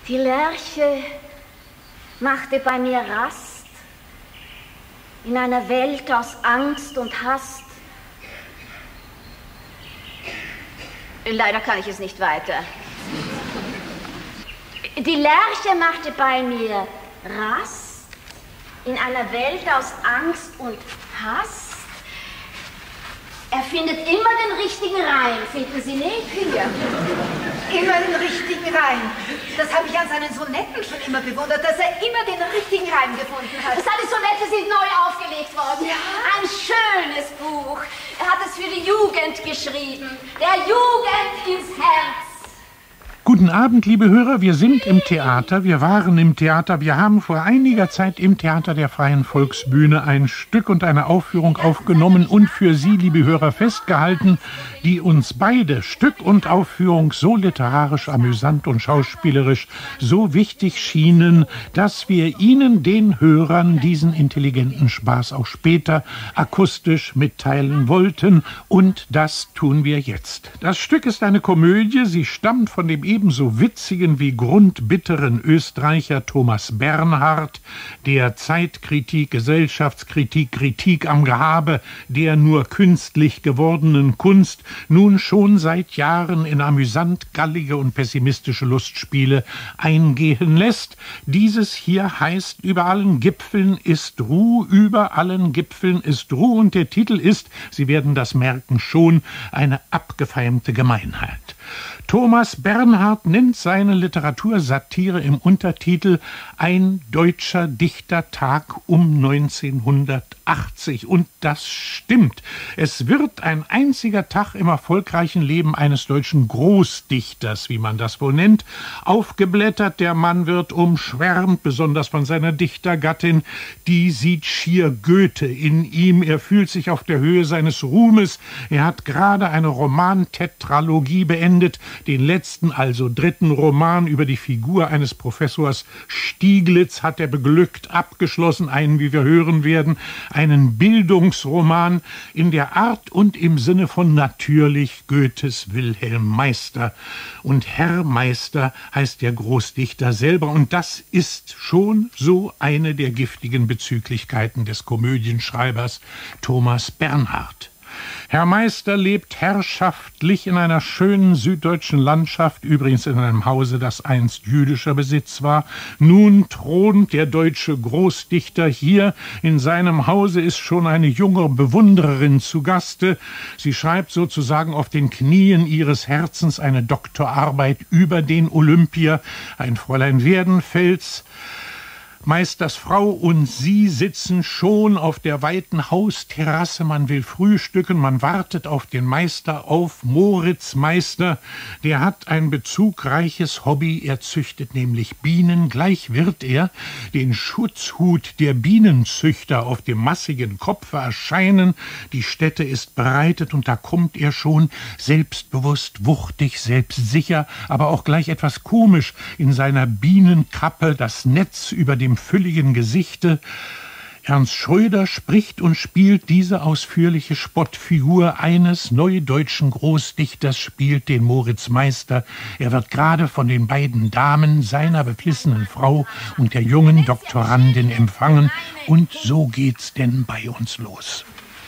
Die Lerche machte bei mir Rast in einer Welt aus Angst und Hast. Leider kann ich es nicht weiter. Die Lerche machte bei mir Rast in einer Welt aus Angst und Hast. Er findet immer den richtigen Reim, finden Sie nicht? Ja, immer den richtigen Reim. Das habe ich an seinen Sonetten schon immer bewundert, dass er immer den richtigen Reim gefunden hat. Seine Sonette sind neu aufgelegt worden. Ja. Ein schönes Buch. Er hat es für die Jugend geschrieben. Der Jugend ins Herz. Guten Abend, liebe Hörer, wir sind im Theater, wir waren im Theater, wir haben vor einiger Zeit im Theater der Freien Volksbühne ein Stück und eine Aufführung aufgenommen und für Sie, liebe Hörer, festgehalten, die uns beide, Stück und Aufführung, so literarisch, amüsant und schauspielerisch so wichtig schienen, dass wir Ihnen, den Hörern, diesen intelligenten Spaß auch später akustisch mitteilen wollten, und das tun wir jetzt. Das Stück ist eine Komödie, sie stammt von dem ebenso witzigen wie grundbitteren Österreicher Thomas Bernhard, der Zeitkritik, Gesellschaftskritik, Kritik am Gehabe der nur künstlich gewordenen Kunst nun schon seit Jahren in amüsant gallige und pessimistische Lustspiele eingehen lässt. Dieses hier heißt Über allen Gipfeln ist Ruh, über allen Gipfeln ist Ruh, und der Titel ist, Sie werden das merken schon, eine abgefeimte Gemeinheit. Thomas Bernhard nennt seine Literatursatire im Untertitel Ein deutscher Dichtertag um 1980. Und das stimmt. Es wird ein einziger Tag im erfolgreichen Leben eines deutschen Großdichters, wie man das wohl nennt, aufgeblättert. Der Mann wird umschwärmt, besonders von seiner Dichtergattin. Die sieht schier Goethe in ihm. Er fühlt sich auf der Höhe seines Ruhmes. Er hat gerade eine Romantetralogie beendet, den letzten, also dritten Roman über die Figur eines Professors Stieglitz hat er beglückt abgeschlossen, einen, wie wir hören werden, einen Bildungsroman in der Art und im Sinne von natürlich Goethes Wilhelm Meister. Und Herr Meister heißt der Großdichter selber, und das ist schon so eine der giftigen Bezüglichkeiten des Komödienschreibers Thomas Bernhard. Herr Meister lebt herrschaftlich in einer schönen süddeutschen Landschaft, übrigens in einem Hause, das einst jüdischer Besitz war. Nun thront der deutsche Großdichter hier. In seinem Hause ist schon eine junge Bewundererin zu Gaste. Sie schreibt sozusagen auf den Knien ihres Herzens eine Doktorarbeit über den Olympier, ein Fräulein Werdenfels. Meisters Frau und sie sitzen schon auf der weiten Hausterrasse. Man will frühstücken, man wartet auf den Meister, auf Moritz Meister. Der hat ein bezugreiches Hobby, er züchtet nämlich Bienen. Gleich wird er den Schutzhut der Bienenzüchter auf dem massigen Kopfe erscheinen. Die Stätte ist bereitet und da kommt er schon, selbstbewusst, wuchtig, selbstsicher, aber auch gleich etwas komisch in seiner Bienenkappe, das Netz über dem fülligen Gesichte. Ernst Schröder spricht und spielt diese ausführliche Spottfigur eines neudeutschen Großdichters, spielt den Moritz Meister. Er wird gerade von den beiden Damen, seiner beflissenen Frau und der jungen Doktorandin empfangen. Und so geht's denn bei uns los.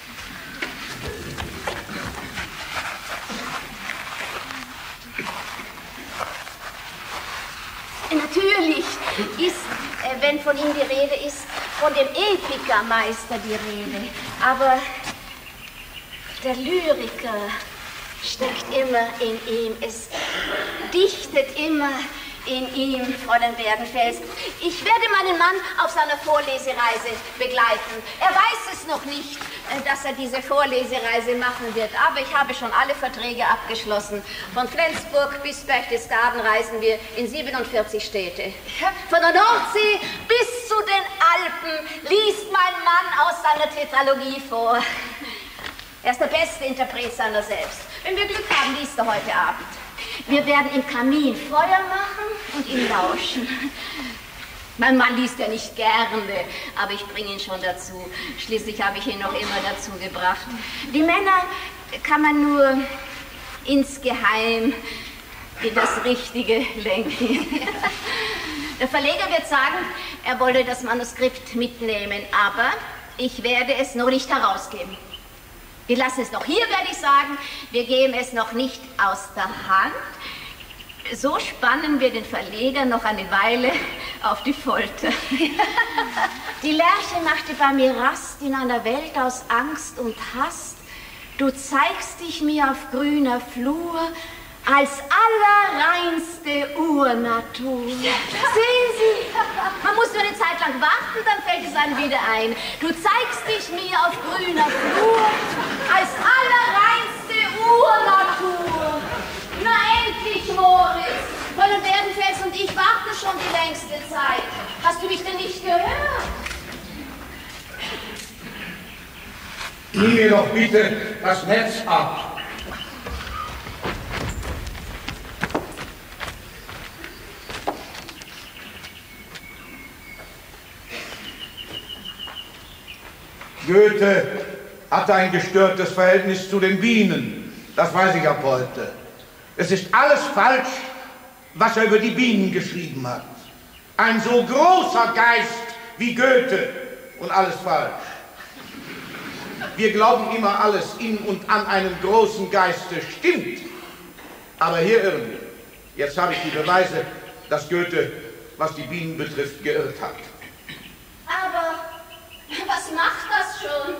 Natürlich ist, wenn von ihm die Rede ist, von dem Epikermeister die Rede. Aber der Lyriker steckt immer in ihm, es dichtet immer in ihm, Fräulein Werdenfels. Ich werde meinen Mann auf seiner Vorlesereise begleiten. Er weiß es noch nicht, dass er diese Vorlesereise machen wird, aber ich habe schon alle Verträge abgeschlossen. Von Flensburg bis Berchtesgaden reisen wir in 47 Städte. Von der Nordsee bis zu den Alpen liest mein Mann aus seiner Tetralogie vor. Er ist der beste Interpret seiner selbst. Wenn wir Glück haben, liest er heute Abend. Wir werden im Kamin Feuer machen und ihm lauschen. Mein Mann liest ja nicht gerne, aber ich bringe ihn schon dazu. Schließlich habe ich ihn noch immer dazu gebracht. Die Männer kann man nur insgeheim in das Richtige lenken. Der Verleger wird sagen, er wolle das Manuskript mitnehmen, aber ich werde es noch nicht herausgeben. Wir lassen es noch hier, werde ich sagen. Wir geben es noch nicht aus der Hand. So spannen wir den Verleger noch eine Weile auf die Folter. Die Lerche machte bei mir Rast in einer Welt aus Angst und Hast. Du zeigst dich mir auf grüner Flur als allerreinste Urnatur. Sehen Sie, man muss nur eine Zeit lang warten, dann fällt es einem wieder ein. Du zeigst dich mir auf grüner Flur als allerreinste Urnatur. Na endlich, Moritz. Fräulein Werdenfels und ich warten schon die längste Zeit. Hast du mich denn nicht gehört? Nimm mir doch bitte das Netz ab. Goethe hatte ein gestörtes Verhältnis zu den Bienen. Das weiß ich ab heute. Es ist alles falsch, was er über die Bienen geschrieben hat. Ein so großer Geist wie Goethe und alles falsch. Wir glauben immer, alles in und an einem großen Geiste stimmt. Aber hier irren wir. Jetzt habe ich die Beweise, dass Goethe, was die Bienen betrifft, geirrt hat. Aber was macht das schon?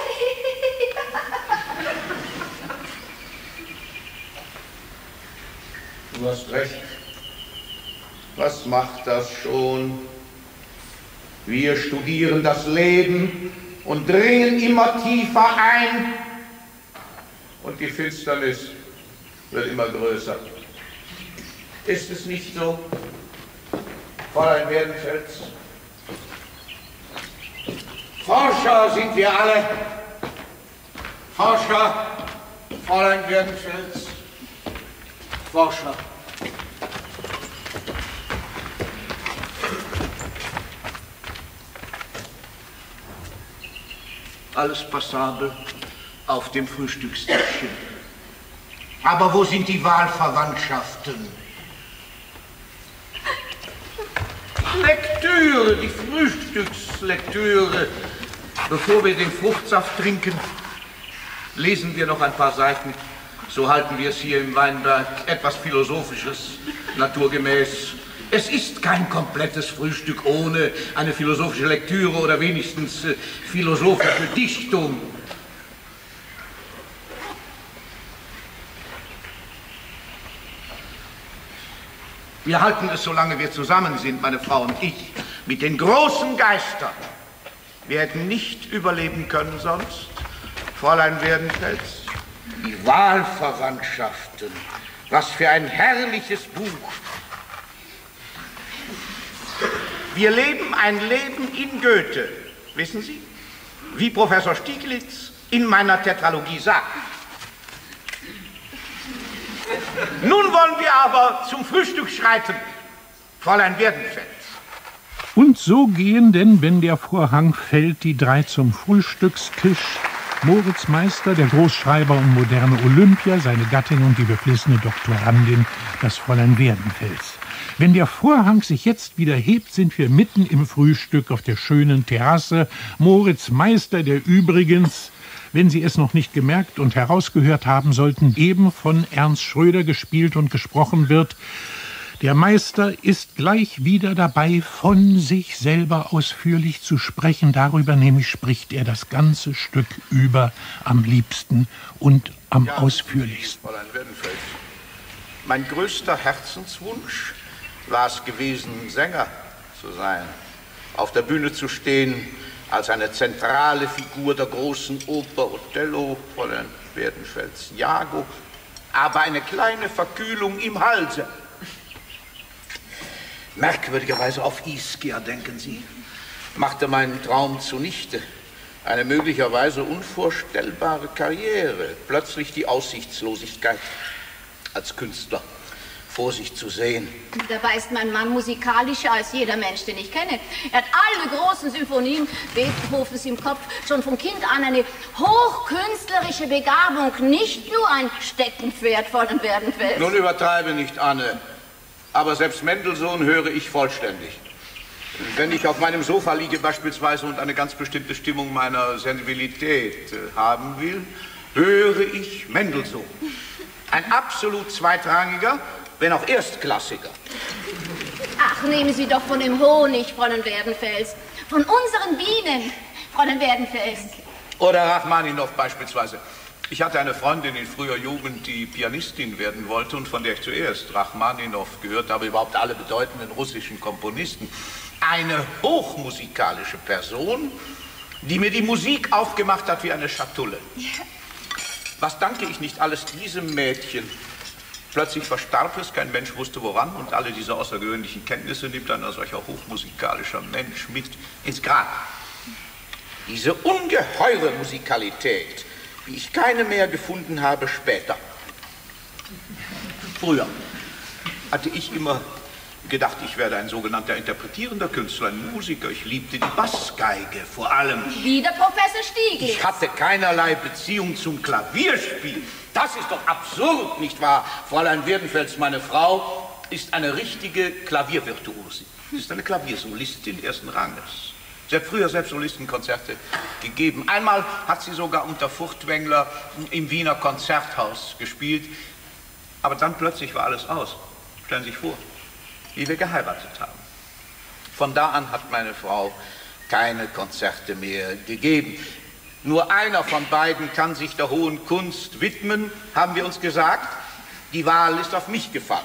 Du hast recht. Was macht das schon? Wir studieren das Leben und dringen immer tiefer ein. Und die Finsternis wird immer größer. Ist es nicht so, Fräulein Werdenfels? Forscher sind wir alle. Forscher, Fräulein Werdenfels. Forscher. Alles passabel auf dem Frühstückstischchen. Aber wo sind die Wahlverwandtschaften? Lektüre, die Frühstückslektüre. Bevor wir den Fruchtsaft trinken, lesen wir noch ein paar Seiten. So halten wir es hier im Weinberg. Etwas Philosophisches, naturgemäß. Es ist kein komplettes Frühstück ohne eine philosophische Lektüre oder wenigstens philosophische Dichtung. Wir halten es, solange wir zusammen sind, meine Frau und ich, mit den großen Geistern. Wir hätten nicht überleben können sonst, Fräulein Werdenfels. Die Wahlverwandtschaften. Was für ein herrliches Buch. Wir leben ein Leben in Goethe, wissen Sie? Wie Professor Stieglitz in meiner Tetralogie sagt. Nun wollen wir aber zum Frühstück schreiten, Fräulein Werdenfels. Und so gehen denn, wenn der Vorhang fällt, die drei zum Frühstückstisch. Moritz Meister, der Großschreiber und moderne Olympia, seine Gattin und die beflissene Doktorandin, das Fräulein Werdenfels. Wenn der Vorhang sich jetzt wieder hebt, sind wir mitten im Frühstück auf der schönen Terrasse. Moritz Meister, der übrigens, wenn Sie es noch nicht gemerkt und herausgehört haben sollten, eben von Ernst Schröder gespielt und gesprochen wird. Der Meister ist gleich wieder dabei, von sich selber ausführlich zu sprechen. Darüber nämlich spricht er das ganze Stück über am liebsten und am ausführlichsten. Fräulein Werdenfels, mein größter Herzenswunsch war es gewesen, Sänger zu sein, auf der Bühne zu stehen als eine zentrale Figur der großen Oper Othello, Fräulein Werdenfels, Iago, aber eine kleine Verkühlung im Halse. Merkwürdigerweise auf Ischia, denken Sie, machte meinen Traum zunichte. Eine möglicherweise unvorstellbare Karriere, plötzlich die Aussichtslosigkeit als Künstler vor sich zu sehen. Dabei ist mein Mann musikalischer als jeder Mensch, den ich kenne. Er hat alle großen Symphonien Beethovens im Kopf, schon von Kind an eine hochkünstlerische Begabung, nicht nur ein Steckenpferd, Fräulein Werdenfels. Nun übertreibe nicht, Anne. Aber selbst Mendelssohn höre ich vollständig. Wenn ich auf meinem Sofa liege beispielsweise und eine ganz bestimmte Stimmung meiner Sensibilität haben will, höre ich Mendelssohn. Ein absolut zweitrangiger, wenn auch erstklassiger. Ach, nehmen Sie doch von dem Honig, Fräulein Werdenfels. Von unseren Bienen, Fräulein Werdenfels. Oder Rachmaninow beispielsweise. Ich hatte eine Freundin in früher Jugend, die Pianistin werden wollte und von der ich zuerst Rachmaninow gehört habe, überhaupt alle bedeutenden russischen Komponisten. Eine hochmusikalische Person, die mir die Musik aufgemacht hat wie eine Schatulle. Ja. Was danke ich nicht alles diesem Mädchen? Plötzlich verstarb es, kein Mensch wusste woran und alle diese außergewöhnlichen Kenntnisse nimmt ein solcher hochmusikalischer Mensch mit ins Grab. Diese ungeheure Musikalität, wie ich keine mehr gefunden habe später. Früher hatte ich immer gedacht, ich werde ein sogenannter interpretierender Künstler, ein Musiker. Ich liebte die Bassgeige vor allem. Wie der Professor Stieglitz. Ich hatte keinerlei Beziehung zum Klavierspiel. Das ist doch absurd, nicht wahr? Fräulein Werdenfels, meine Frau, ist eine richtige Klaviervirtuosin. Sie ist eine Klaviersolistin ersten Ranges. Sie hat früher selbst Solistenkonzerte gegeben. Einmal hat sie sogar unter Furtwängler im Wiener Konzerthaus gespielt. Aber dann plötzlich war alles aus. Stellen Sie sich vor, wie wir geheiratet haben. Von da an hat meine Frau keine Konzerte mehr gegeben. Nur einer von beiden kann sich der hohen Kunst widmen, haben wir uns gesagt. Die Wahl ist auf mich gefallen.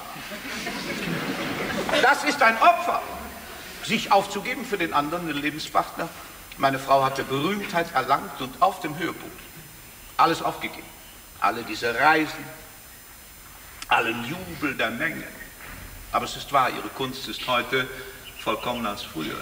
Das ist ein Opfer, sich aufzugeben für den anderen, den Lebenspartner. Meine Frau hatte Berühmtheit erlangt und auf dem Höhepunkt alles aufgegeben. Alle diese Reisen, allen Jubel der Menge. Aber es ist wahr, ihre Kunst ist heute vollkommener als früher.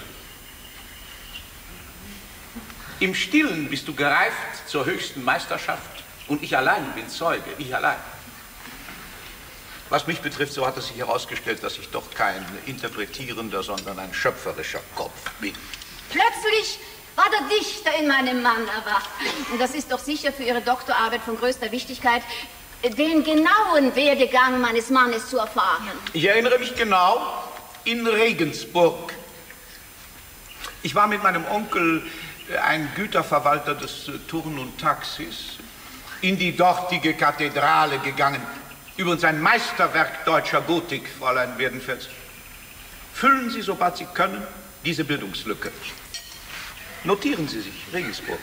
Im Stillen bist du gereift zur höchsten Meisterschaft und ich allein bin Zeuge, ich allein. Was mich betrifft, so hat es sich herausgestellt, dass ich doch kein interpretierender, sondern ein schöpferischer Kopf bin. Plötzlich war der Dichter in meinem Mann erwacht. Und das ist doch sicher für Ihre Doktorarbeit von größter Wichtigkeit, den genauen Werdegang meines Mannes zu erfahren. Ich erinnere mich genau, in Regensburg. Ich war mit meinem Onkel, ein Güterverwalter des Turn und Taxis, in die dortige Kathedrale gegangen. Übrigens ein Meisterwerk deutscher Gotik, Fräulein Werdenfels. Füllen Sie, sobald Sie können, diese Bildungslücke. Notieren Sie sich, Regensburg.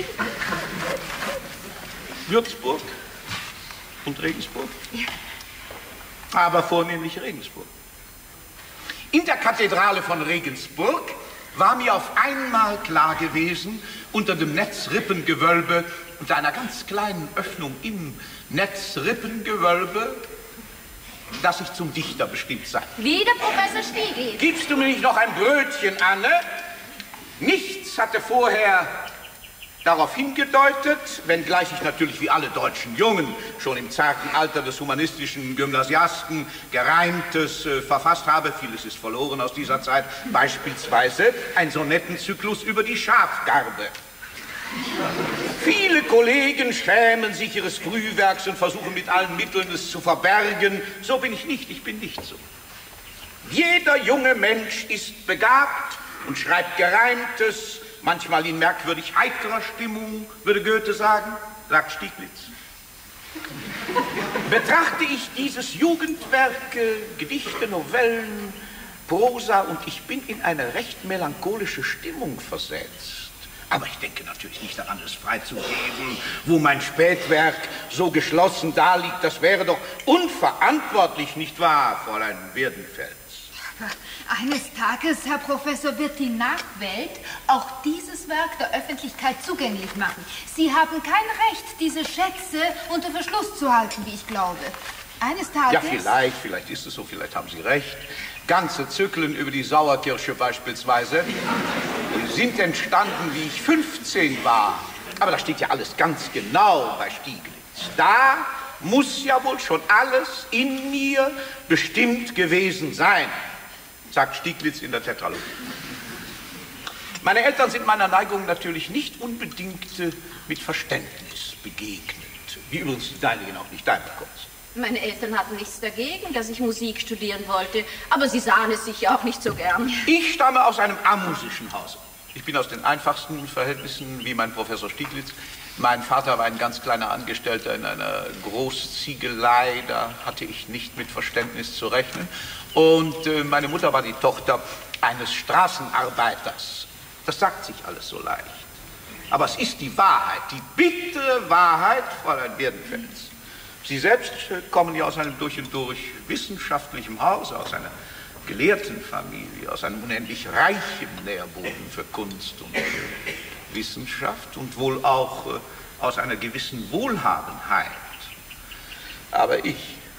Würzburg und Regensburg. Ja. Aber vornehmlich Regensburg. In der Kathedrale von Regensburg war mir auf einmal klar gewesen, unter dem Netzrippengewölbe, unter einer ganz kleinen Öffnung im Netzrippengewölbe, dass ich zum Dichter bestimmt sei. Wie der Professor Stieglitz. Gibst du mir nicht noch ein Brötchen, Anne? Nichts hatte vorher darauf hingedeutet, wenngleich ich natürlich wie alle deutschen Jungen schon im zarten Alter des humanistischen Gymnasiasten Gereimtes verfasst habe. Vieles ist verloren aus dieser Zeit. Beispielsweise ein Sonettenzyklus über die Schafgarbe. Viele Kollegen schämen sich ihres Frühwerks und versuchen mit allen Mitteln es zu verbergen. So bin ich nicht, ich bin nicht so. Jeder junge Mensch ist begabt und schreibt Gereimtes, manchmal in merkwürdig heiterer Stimmung, würde Goethe sagen, sagt Stieglitz. Betrachte ich dieses Jugendwerk, Gedichte, Novellen, Prosa, und ich bin in eine recht melancholische Stimmung versetzt. Aber ich denke natürlich nicht daran, es freizugeben, wo mein Spätwerk so geschlossen daliegt. Das wäre doch unverantwortlich, nicht wahr, Fräulein Werdenfels? Aber eines Tages, Herr Professor, wird die Nachwelt auch dieses Werk der Öffentlichkeit zugänglich machen. Sie haben kein Recht, diese Schätze unter Verschluss zu halten, wie ich glaube. Eines Tages... Ja, vielleicht ist es so, vielleicht haben Sie recht. Ganze Zyklen über die Sauerkirsche beispielsweise sind entstanden, wie ich 15 war. Aber da steht ja alles ganz genau bei Stieglitz. Da muss ja wohl schon alles in mir bestimmt gewesen sein, sagt Stieglitz in der Tetralogie. Meine Eltern sind meiner Neigung natürlich nicht unbedingt mit Verständnis begegnet. Wie übrigens die deinigen auch nicht, deiner Kunst. Meine Eltern hatten nichts dagegen, dass ich Musik studieren wollte, aber sie sahen es sicher auch nicht so gern. Ich stamme aus einem amusischen Hause. Ich bin aus den einfachsten Verhältnissen wie mein Professor Stieglitz. Mein Vater war ein ganz kleiner Angestellter in einer Großziegelei, da hatte ich nicht mit Verständnis zu rechnen. Und meine Mutter war die Tochter eines Straßenarbeiters. Das sagt sich alles so leicht. Aber es ist die Wahrheit, die bittere Wahrheit, Fräulein Werdenfels. Sie selbst kommen ja aus einem durch und durch wissenschaftlichen Hause, aus einer gelehrten Familie, aus einem unendlich reichen Nährboden für Kunst und Wissenschaft und wohl auch aus einer gewissen Wohlhabenheit. Aber ich,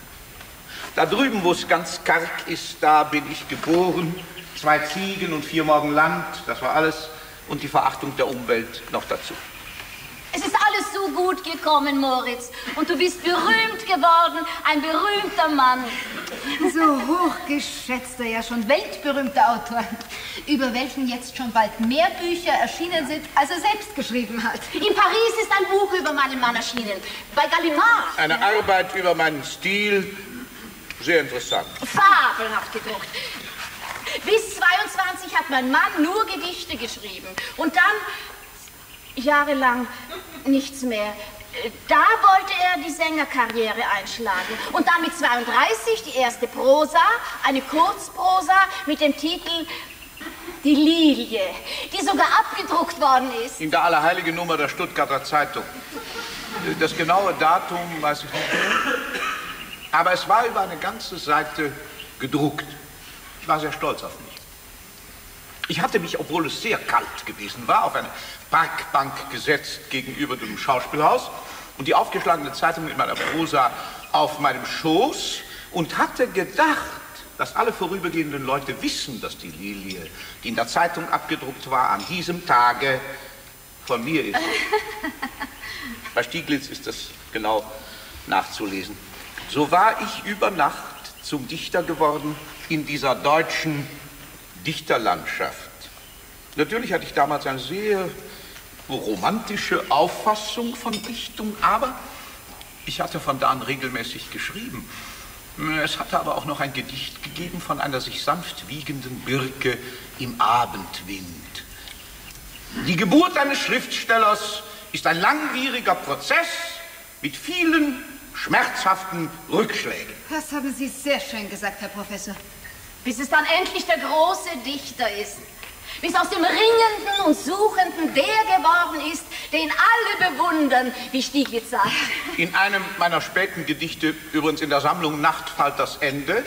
da drüben, wo es ganz karg ist, da bin ich geboren, 2 Ziegen und 4 Morgen Land, das war alles, und die Verachtung der Umwelt noch dazu. Es ist alles so gut gekommen, Moritz. Und du bist berühmt geworden, ein berühmter Mann. So hochgeschätzter, ja schon weltberühmter Autor, über welchen jetzt schon bald mehr Bücher erschienen sind, als er selbst geschrieben hat. In Paris ist ein Buch über meinen Mann erschienen, bei Gallimard. Eine Arbeit über meinen Stil, sehr interessant. Fabelhaft gedruckt. Bis 22 hat mein Mann nur Gedichte geschrieben. Und dann jahrelang nichts mehr. Da wollte er die Sängerkarriere einschlagen. Und dann mit 32 die erste Prosa, eine Kurzprosa mit dem Titel Die Lilie, die sogar abgedruckt worden ist. In der Allerheiligen Nummer der Stuttgarter Zeitung. Das genaue Datum weiß ich nicht mehr. Aber es war über eine ganze Seite gedruckt. Ich war sehr stolz auf mich. Ich hatte mich, obwohl es sehr kalt gewesen war, auf eine Parkbank gesetzt gegenüber dem Schauspielhaus und die aufgeschlagene Zeitung mit meiner Prosa auf meinem Schoß und hatte gedacht, dass alle vorübergehenden Leute wissen, dass die Lilie, die in der Zeitung abgedruckt war, an diesem Tage von mir ist. Bei Stieglitz ist das genau nachzulesen. So war ich über Nacht zum Dichter geworden in dieser deutschen Dichterlandschaft. Natürlich hatte ich damals eine sehr romantische Auffassung von Dichtung, aber ich hatte von da an regelmäßig geschrieben. Es hatte aber auch noch ein Gedicht gegeben von einer sich sanft wiegenden Birke im Abendwind. Die Geburt eines Schriftstellers ist ein langwieriger Prozess mit vielen schmerzhaften Rückschlägen. Das haben Sie sehr schön gesagt, Herr Professor. Bis es dann endlich der große Dichter ist. Bis aus dem Ringenden und Suchenden der geworden ist, den alle bewundern, wie Stieglitz sagt. In einem meiner späten Gedichte, übrigens in der Sammlung Nachtfalters Ende,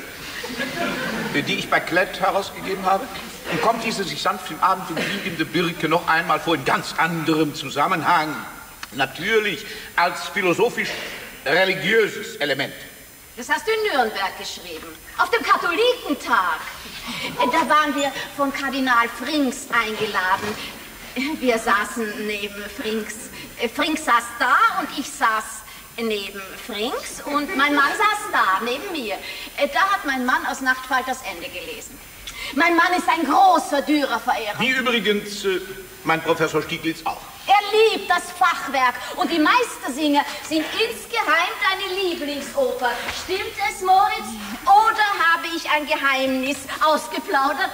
die ich bei Klett herausgegeben habe, und kommt diese sich sanft im Abendwind wiegende Birke noch einmal vor in ganz anderem Zusammenhang. Natürlich als philosophisch-religiöses Element. Das hast du in Nürnberg geschrieben, auf dem Katholikentag. Da waren wir von Kardinal Frings eingeladen. Wir saßen neben Frings. Frings saß da und ich saß neben Frings und mein Mann saß da neben mir. Da hat mein Mann aus Nachtfalters Ende gelesen. Mein Mann ist ein großer Dürerverehrer. Wie übrigens mein Professor Stieglitz auch. Er liebt das Fachwerk und die Meistersinger sind insgeheim deine Lieblingsoper. Stimmt es, Moritz? Oder habe ich ein Geheimnis ausgeplaudert?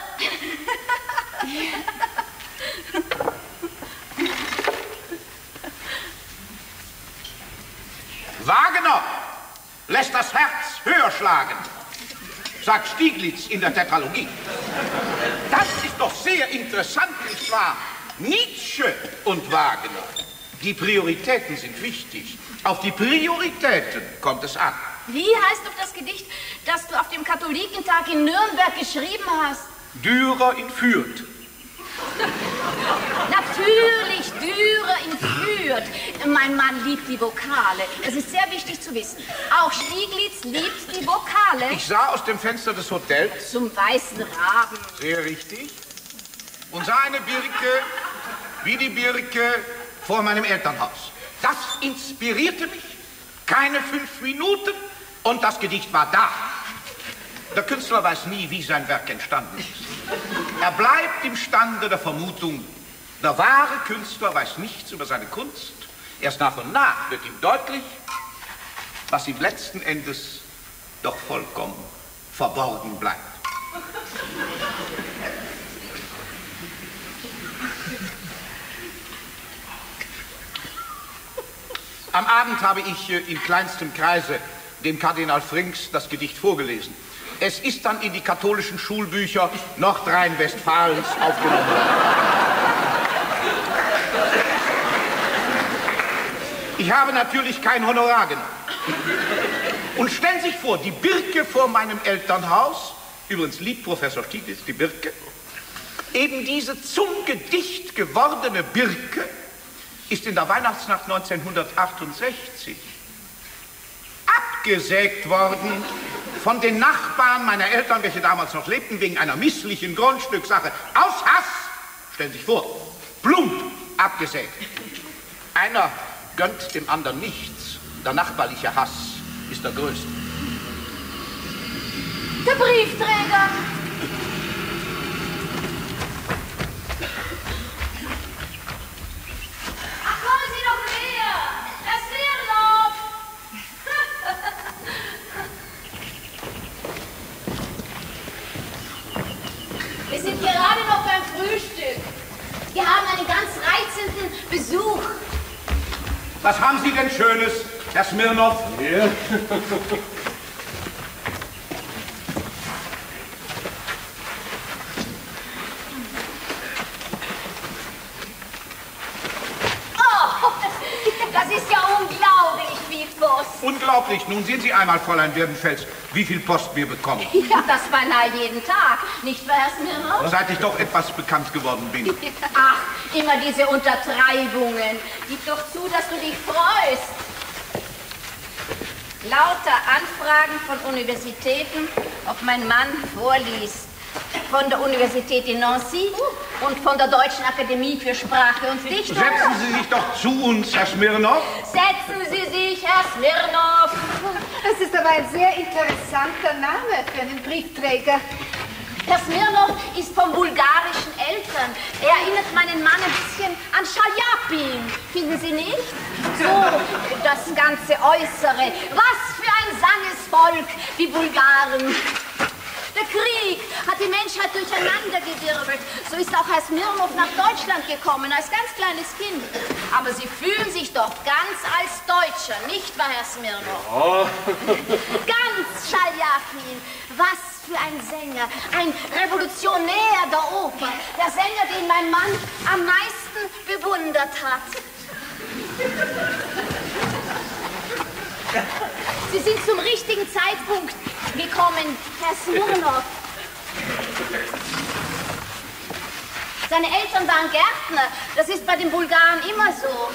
Wagner lässt das Herz höher schlagen, sagt Stieglitz in der Tetralogie. Das ist doch sehr interessant, nicht wahr? Nietzsche und Wagner. Die Prioritäten sind wichtig. Auf die Prioritäten kommt es an. Wie heißt doch das Gedicht, das du auf dem Katholikentag in Nürnberg geschrieben hast? Dürer in Fürth. Natürlich, Dürer in Fürth. Mein Mann liebt die Vokale. Das ist sehr wichtig zu wissen. Auch Stieglitz liebt die Vokale. Ich sah aus dem Fenster des Hotels zum Weißen Raben. Sehr richtig. Und sah eine Birke, wie die Birke vor meinem Elternhaus. Das inspirierte mich. Keine 5 Minuten und das Gedicht war da. Der Künstler weiß nie, wie sein Werk entstanden ist. Er bleibt im Stande der Vermutung. Der wahre Künstler weiß nichts über seine Kunst. Erst nach und nach wird ihm deutlich, was ihm letzten Endes doch vollkommen verborgen bleibt. Am Abend habe ich in kleinstem Kreise dem Kardinal Frings das Gedicht vorgelesen. Es ist dann in die katholischen Schulbücher Nordrhein-Westfalens aufgenommen worden. Ich habe natürlich kein Honorar genommen. Und stellen Sie sich vor, die Birke vor meinem Elternhaus, übrigens liebt Professor Stieglitz die Birke, eben diese zum Gedicht gewordene Birke ist in der Weihnachtsnacht 1968 abgesägt worden von den Nachbarn meiner Eltern, welche damals noch lebten, wegen einer misslichen Grundstückssache. Aus Hass, stellen Sie sich vor, plump abgesägt. Einer gönnt dem anderen nichts. Der nachbarliche Hass ist der größte. Der Briefträger. Ach, kommen Sie doch näher. Herr Smirnoff. Wir sind gerade noch beim Frühstück. Wir haben einen ganz reizenden Besuch. Was haben Sie denn Schönes, Herr Smirnoff? Hier. Oh, das ist ja unglaublich viel Post. Unglaublich. Nun sehen Sie einmal, Fräulein Werdenfels, wie viel Post wir bekommen. Ja, das beinahe jeden Tag. Nicht wahr, Herr Smirnoff? Seit ich doch etwas bekannt geworden bin. Ach, immer diese Untertreibungen. Gib doch zu, dass du dich freust. Lauter Anfragen von Universitäten, ob mein Mann vorliest. Von der Universität in Nancy und von der Deutschen Akademie für Sprache und Dichtung. Setzen Sie sich doch zu uns, Herr Smirnoff. Setzen Sie sich, Herr Smirnoff. Das ist aber ein sehr interessanter Name für einen Briefträger. Herr Smirnoff ist von bulgarischen Eltern. Er erinnert meinen Mann ein bisschen an Schaljapin. Finden Sie nicht? So, das ganze Äußere. Was für ein Sangesvolk, die Bulgaren. Der Krieg hat die Menschheit durcheinandergewirbelt. So ist auch Herr Smirnoff nach Deutschland gekommen, als ganz kleines Kind. Aber Sie fühlen sich doch ganz als Deutscher, nicht wahr, Herr Smirnoff? Oh. Ganz Schaljapin. Was für ein Sänger, ein Revolutionär der Oper. Der Sänger, den mein Mann am meisten bewundert hat. Sie sind zum richtigen Zeitpunkt gekommen, Herr Smirnoff. Seine Eltern waren Gärtner. Das ist bei den Bulgaren immer so.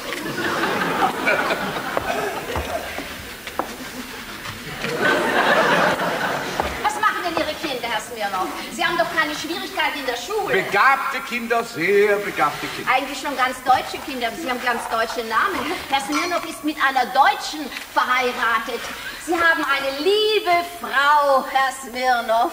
Was machen denn Ihre Kinder, Herr Smirnoff? Sie haben doch keine Schwierigkeiten in der Schule. Begabte Kinder, sehr begabte Kinder. Eigentlich schon ganz deutsche Kinder, aber Sie haben ganz deutsche Namen. Herr Smirnoff ist mit einer Deutschen verheiratet. Sie haben eine liebe Frau, Herr Smirnoff.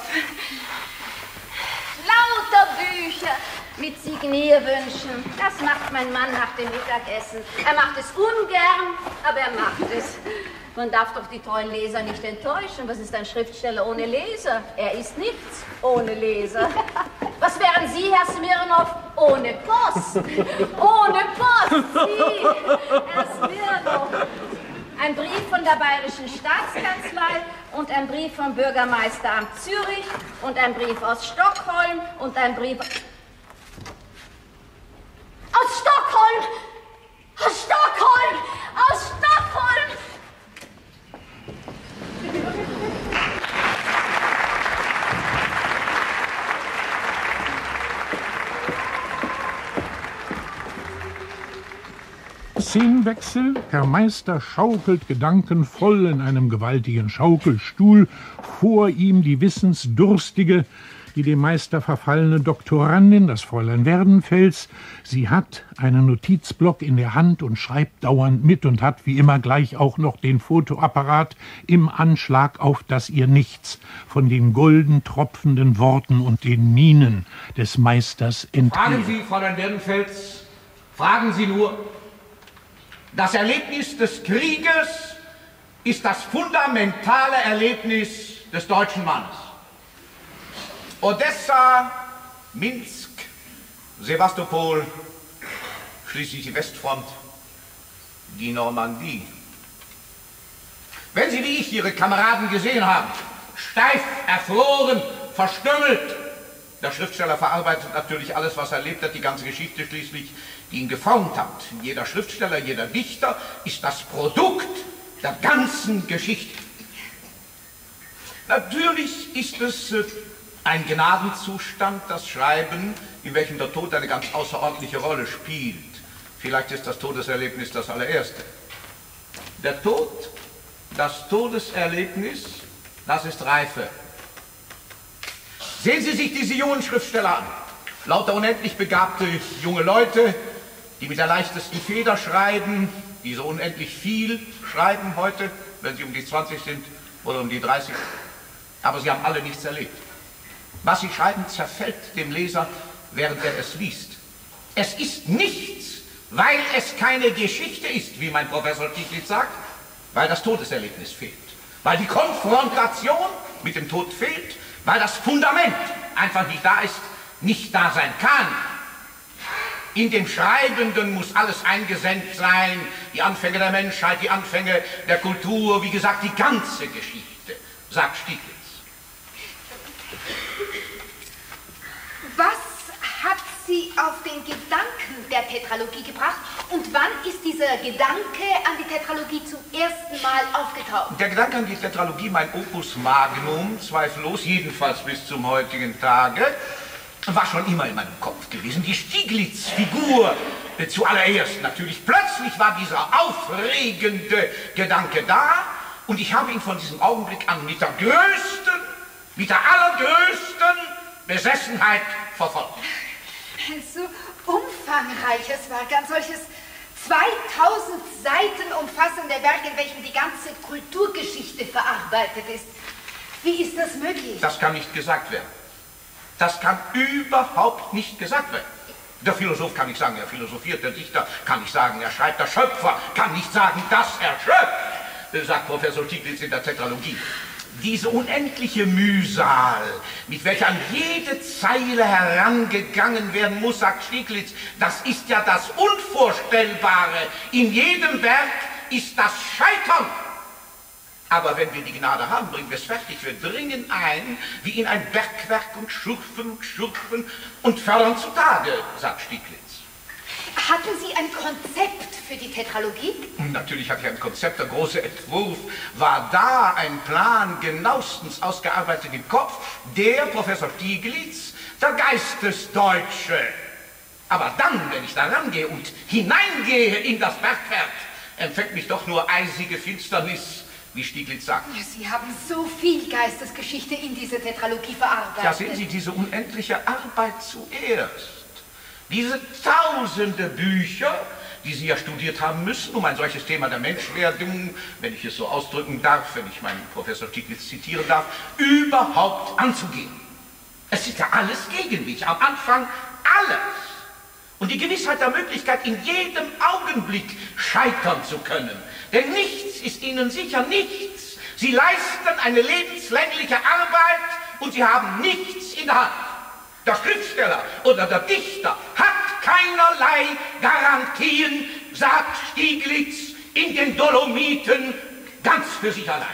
Lauter Bücher mit Signierwünschen. Das macht mein Mann nach dem Mittagessen. Er macht es ungern, aber er macht es. Man darf doch die treuen Leser nicht enttäuschen. Was ist ein Schriftsteller ohne Leser? Er ist nichts ohne Leser. Was wären Sie, Herr Smirnoff, ohne Post? Ohne Post, Sie, Herr Smirnoff. Ein Brief von der Bayerischen Staatskanzlei und ein Brief vom Bürgermeisteramt Zürich und ein Brief aus Stockholm und ein Brief aus Stockholm! Aus Stockholm! Aus Stockholm! Szenenwechsel. Herr Meister schaukelt gedankenvoll in einem gewaltigen Schaukelstuhl. Vor ihm die wissensdurstige, die dem Meister verfallene Doktorandin, das Fräulein Werdenfels. Sie hat einen Notizblock in der Hand und schreibt dauernd mit und hat wie immer gleich auch noch den Fotoapparat im Anschlag, auf dass ihr nichts von den golden tropfenden Worten und den Mienen des Meisters entgeht. Fragen Sie, Fräulein Werdenfels, fragen Sie nur. Das Erlebnis des Krieges ist das fundamentale Erlebnis des deutschen Mannes. Odessa, Minsk, Sewastopol, schließlich die Westfront, die Normandie. Wenn Sie wie ich Ihre Kameraden gesehen haben, steif, erfroren, verstümmelt, der Schriftsteller verarbeitet natürlich alles, was er erlebt hat, die ganze Geschichte schließlich, die ihn geformt hat. Jeder Schriftsteller, jeder Dichter ist das Produkt der ganzen Geschichte. Natürlich ist es ein Gnadenzustand, das Schreiben, in welchem der Tod eine ganz außerordentliche Rolle spielt. Vielleicht ist das Todeserlebnis das allererste. Der Tod, das Todeserlebnis, das ist Reife. Sehen Sie sich diese jungen Schriftsteller an. Lauter unendlich begabte junge Leute, die mit der leichtesten Feder schreiben, die so unendlich viel schreiben heute, wenn sie um die 20 sind oder um die 30. Aber sie haben alle nichts erlebt. Was sie schreiben, zerfällt dem Leser, während er es liest. Es ist nichts, weil es keine Geschichte ist, wie mein Professor Stieglitz sagt, weil das Todeserlebnis fehlt, weil die Konfrontation mit dem Tod fehlt, weil das Fundament einfach nicht da ist, nicht da sein kann. In dem Schreibenden muss alles eingesenkt sein, die Anfänge der Menschheit, die Anfänge der Kultur, wie gesagt, die ganze Geschichte, sagt Stieglitz. Was hat Sie auf den Gedanken der Tetralogie gebracht und wann ist dieser Gedanke an die Tetralogie zum ersten Mal aufgetaucht? Der Gedanke an die Tetralogie, mein Opus Magnum, zweifellos, jedenfalls bis zum heutigen Tage, war schon immer in meinem Kopf gewesen. Die Stieglitz-Figur zuallererst natürlich. Plötzlich war dieser aufregende Gedanke da und ich habe ihn von diesem Augenblick an mit der allergrößten Besessenheit verfolgt. Ein so umfangreiches Werk, ein solches 2000 Seiten umfassende Werk, in welchem die ganze Kulturgeschichte verarbeitet ist. Wie ist das möglich? Das kann nicht gesagt werden. Das kann überhaupt nicht gesagt werden. Der Philosoph kann nicht sagen, er philosophiert, der Dichter kann nicht sagen, er schreibt, der Schöpfer kann nicht sagen, dass er schöpft, sagt Professor Stieglitz in der Tetralogie. Diese unendliche Mühsal, mit welcher an jede Zeile herangegangen werden muss, sagt Stieglitz, das ist ja das Unvorstellbare. In jedem Werk ist das Scheitern. Aber wenn wir die Gnade haben, bringen wir es fertig. Wir dringen ein, wie in ein Bergwerk und schurfen und fördern zutage, sagt Stieglitz. Hatten Sie ein Konzept für die Tetralogie? Natürlich hatte ich ein Konzept, der große Entwurf war da, ein Plan genauestens ausgearbeitet im Kopf, der Professor Stieglitz, der Geistesdeutsche. Aber dann, wenn ich da rangehe und hineingehe in das Bergwerk, empfängt mich doch nur eisige Finsternis, wie Stieglitz sagt. Sie haben so viel Geistesgeschichte in diese Tetralogie verarbeitet. Ja, sehen Sie, diese unendliche Arbeit zuerst. Diese tausende Bücher, die Sie ja studiert haben müssen, um ein solches Thema der Menschwerdung, wenn ich es so ausdrücken darf, wenn ich meinen Professor Stieglitz zitieren darf, überhaupt anzugehen. Es ist ja alles gegen mich, am Anfang alles. Und die Gewissheit der Möglichkeit, in jedem Augenblick scheitern zu können. Denn nichts ist Ihnen sicher, nichts. Sie leisten eine lebenslängliche Arbeit und Sie haben nichts in der Hand. Der Schriftsteller oder der Dichter hat keinerlei Garantien, sagt Stieglitz, in den Dolomiten ganz für sich allein.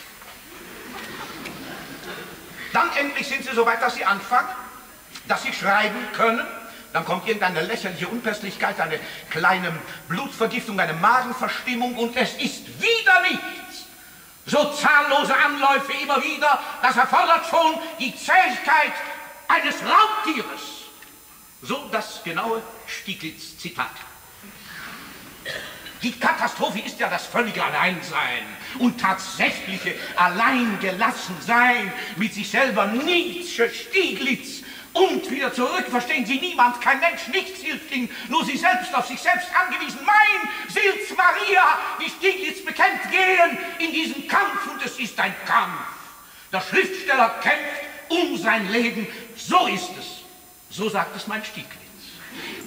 Dann endlich sind Sie so weit, dass Sie anfangen, dass Sie schreiben können. Dann kommt irgendeine lächerliche Unpässlichkeit, eine kleine Blutvergiftung, eine Magenverstimmung und es ist wieder nichts. So zahllose Anläufe immer wieder, das erfordert schon die Zähigkeit eines Raubtieres. So das genaue Stieglitz-Zitat. Die Katastrophe ist ja das völlige Alleinsein und tatsächliche Alleingelassensein mit sich selber. Nietzsche, Stieglitz und wieder zurück, verstehen Sie, niemand, kein Mensch, nichts hilft Ihnen, nur Sie selbst, auf sich selbst angewiesen. Mein Sils Maria, wie Stieglitz bekennt, gehen in diesen Kampf und es ist ein Kampf. Der Schriftsteller kämpft um sein Leben, so ist es. So sagt es mein Stieglitz.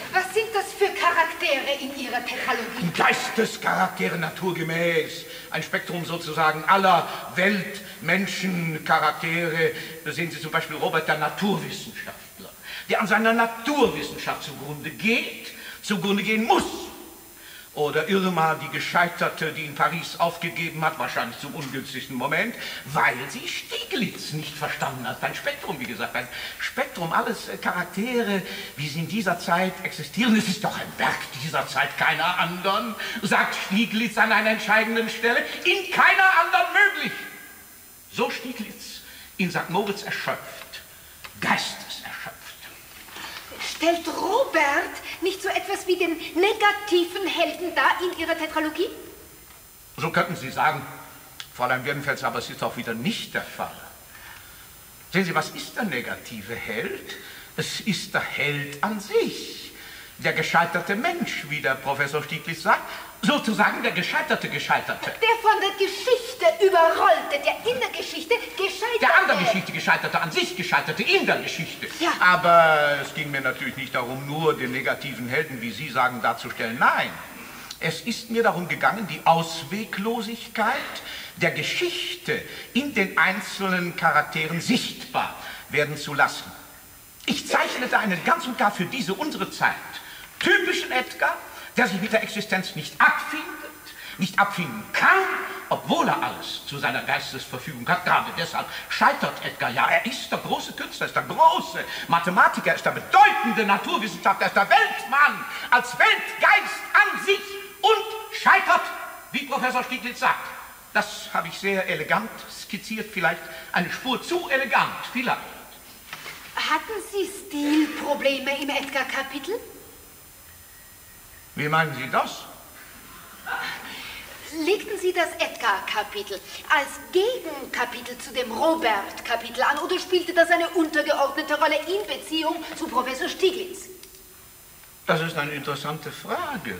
Was sind das für Charaktere in Ihrer Tetralogie? Geistescharaktere naturgemäß. Ein Spektrum sozusagen aller Weltmenschencharaktere. Da sehen Sie zum Beispiel Robert, der Naturwissenschaftler, der an seiner Naturwissenschaft zugrunde geht, zugrunde gehen muss. Oder Irma, die Gescheiterte, die in Paris aufgegeben hat, wahrscheinlich zum ungünstigsten Moment, weil sie Stieglitz nicht verstanden hat. Ein Spektrum, wie gesagt, ein Spektrum, alles Charaktere, wie sie in dieser Zeit existieren. Es ist doch ein Werk dieser Zeit, keiner anderen, sagt Stieglitz an einer entscheidenden Stelle, in keiner anderen möglich. So Stieglitz in St. Moritz erschöpft, geisteserschöpft. Stellt Robert nicht so etwas wie den negativen Helden dar in Ihrer Tetralogie? So könnten Sie sagen, Fräulein Wirdenfels, aber es ist auch wieder nicht der Fall. Sehen Sie, was ist der negative Held? Es ist der Held an sich, der gescheiterte Mensch, wie der Professor Stieglitz sagt, sozusagen der gescheiterte Gescheiterte. Der von der Geschichte überrollte, der in der Geschichte gescheiterte. Der an der Geschichte Gescheiterte, an sich Gescheiterte in der Geschichte. Ja. Aber es ging mir natürlich nicht darum, nur den negativen Helden, wie Sie sagen, darzustellen. Nein, es ist mir darum gegangen, die Ausweglosigkeit der Geschichte in den einzelnen Charakteren sichtbar werden zu lassen. Ich zeichnete einen ganz und gar für diese unsere Zeit typischen Edgar, der sich mit der Existenz nicht abfinden kann, obwohl er alles zu seiner Geistesverfügung hat. Gerade deshalb scheitert Edgar. Ja, er ist der große Künstler, er ist der große Mathematiker, er ist der bedeutende Naturwissenschaftler, er ist der Weltmann als Weltgeist an sich und scheitert, wie Professor Stieglitz sagt. Das habe ich sehr elegant skizziert, vielleicht eine Spur zu elegant, vielleicht. Hatten Sie Stilprobleme im Edgar-Kapitel? Wie meinen Sie das? Legten Sie das Edgar-Kapitel als Gegenkapitel zu dem Robert-Kapitel an oder spielte das eine untergeordnete Rolle in Beziehung zu Professor Stieglitz? Das ist eine interessante Frage.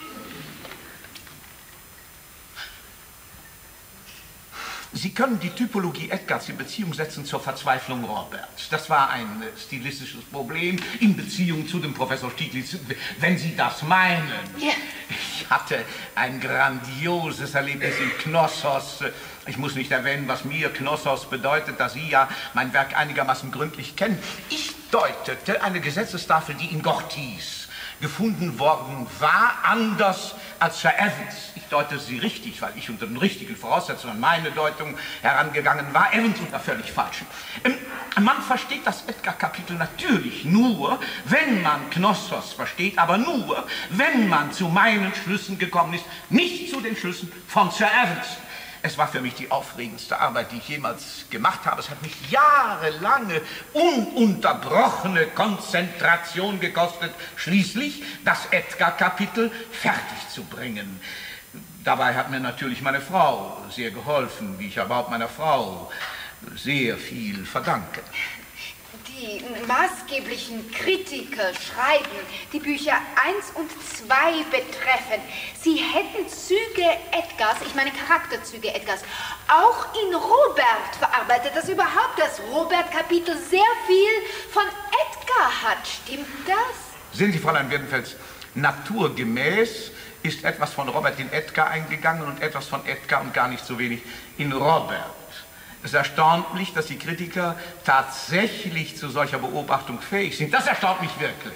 Sie können die Typologie Edgars in Beziehung setzen zur Verzweiflung Roberts. Das war ein stilistisches Problem in Beziehung zu dem Professor Stieglitz, wenn Sie das meinen. Ja. Ich hatte ein grandioses Erlebnis in Knossos. Ich muss nicht erwähnen, was mir Knossos bedeutet, da Sie ja mein Werk einigermaßen gründlich kennen. Ich deutete eine Gesetzestafel, die in Gortis gefunden worden war, anders als Sir Evans. Ich deutete sie richtig, weil ich unter den richtigen Voraussetzungen an meine Deutung herangegangen war, Evans unter völlig falschen. Man versteht das Edgar-Kapitel natürlich nur, wenn man Knossos versteht, aber nur, wenn man zu meinen Schlüssen gekommen ist, nicht zu den Schlüssen von Sir Evans. Es war für mich die aufregendste Arbeit, die ich jemals gemacht habe. Es hat mich jahrelange, ununterbrochene Konzentration gekostet, schließlich das Edgar-Kapitel fertig zu bringen. Dabei hat mir natürlich meine Frau sehr geholfen, wie ich überhaupt meiner Frau sehr viel verdanke. Die maßgeblichen Kritiker schreiben, die Bücher 1 und 2 betreffen, sie hätten Züge Edgars, ich meine Charakterzüge Edgars, auch in Robert verarbeitet, dass überhaupt das Robert-Kapitel sehr viel von Edgar hat. Stimmt das? Sehen Sie, Fräulein Wirdenfels, naturgemäß ist etwas von Robert in Edgar eingegangen und etwas von Edgar und gar nicht so wenig in Robert. Es ist erstaunlich, dass die Kritiker tatsächlich zu solcher Beobachtung fähig sind. Das erstaunt mich wirklich.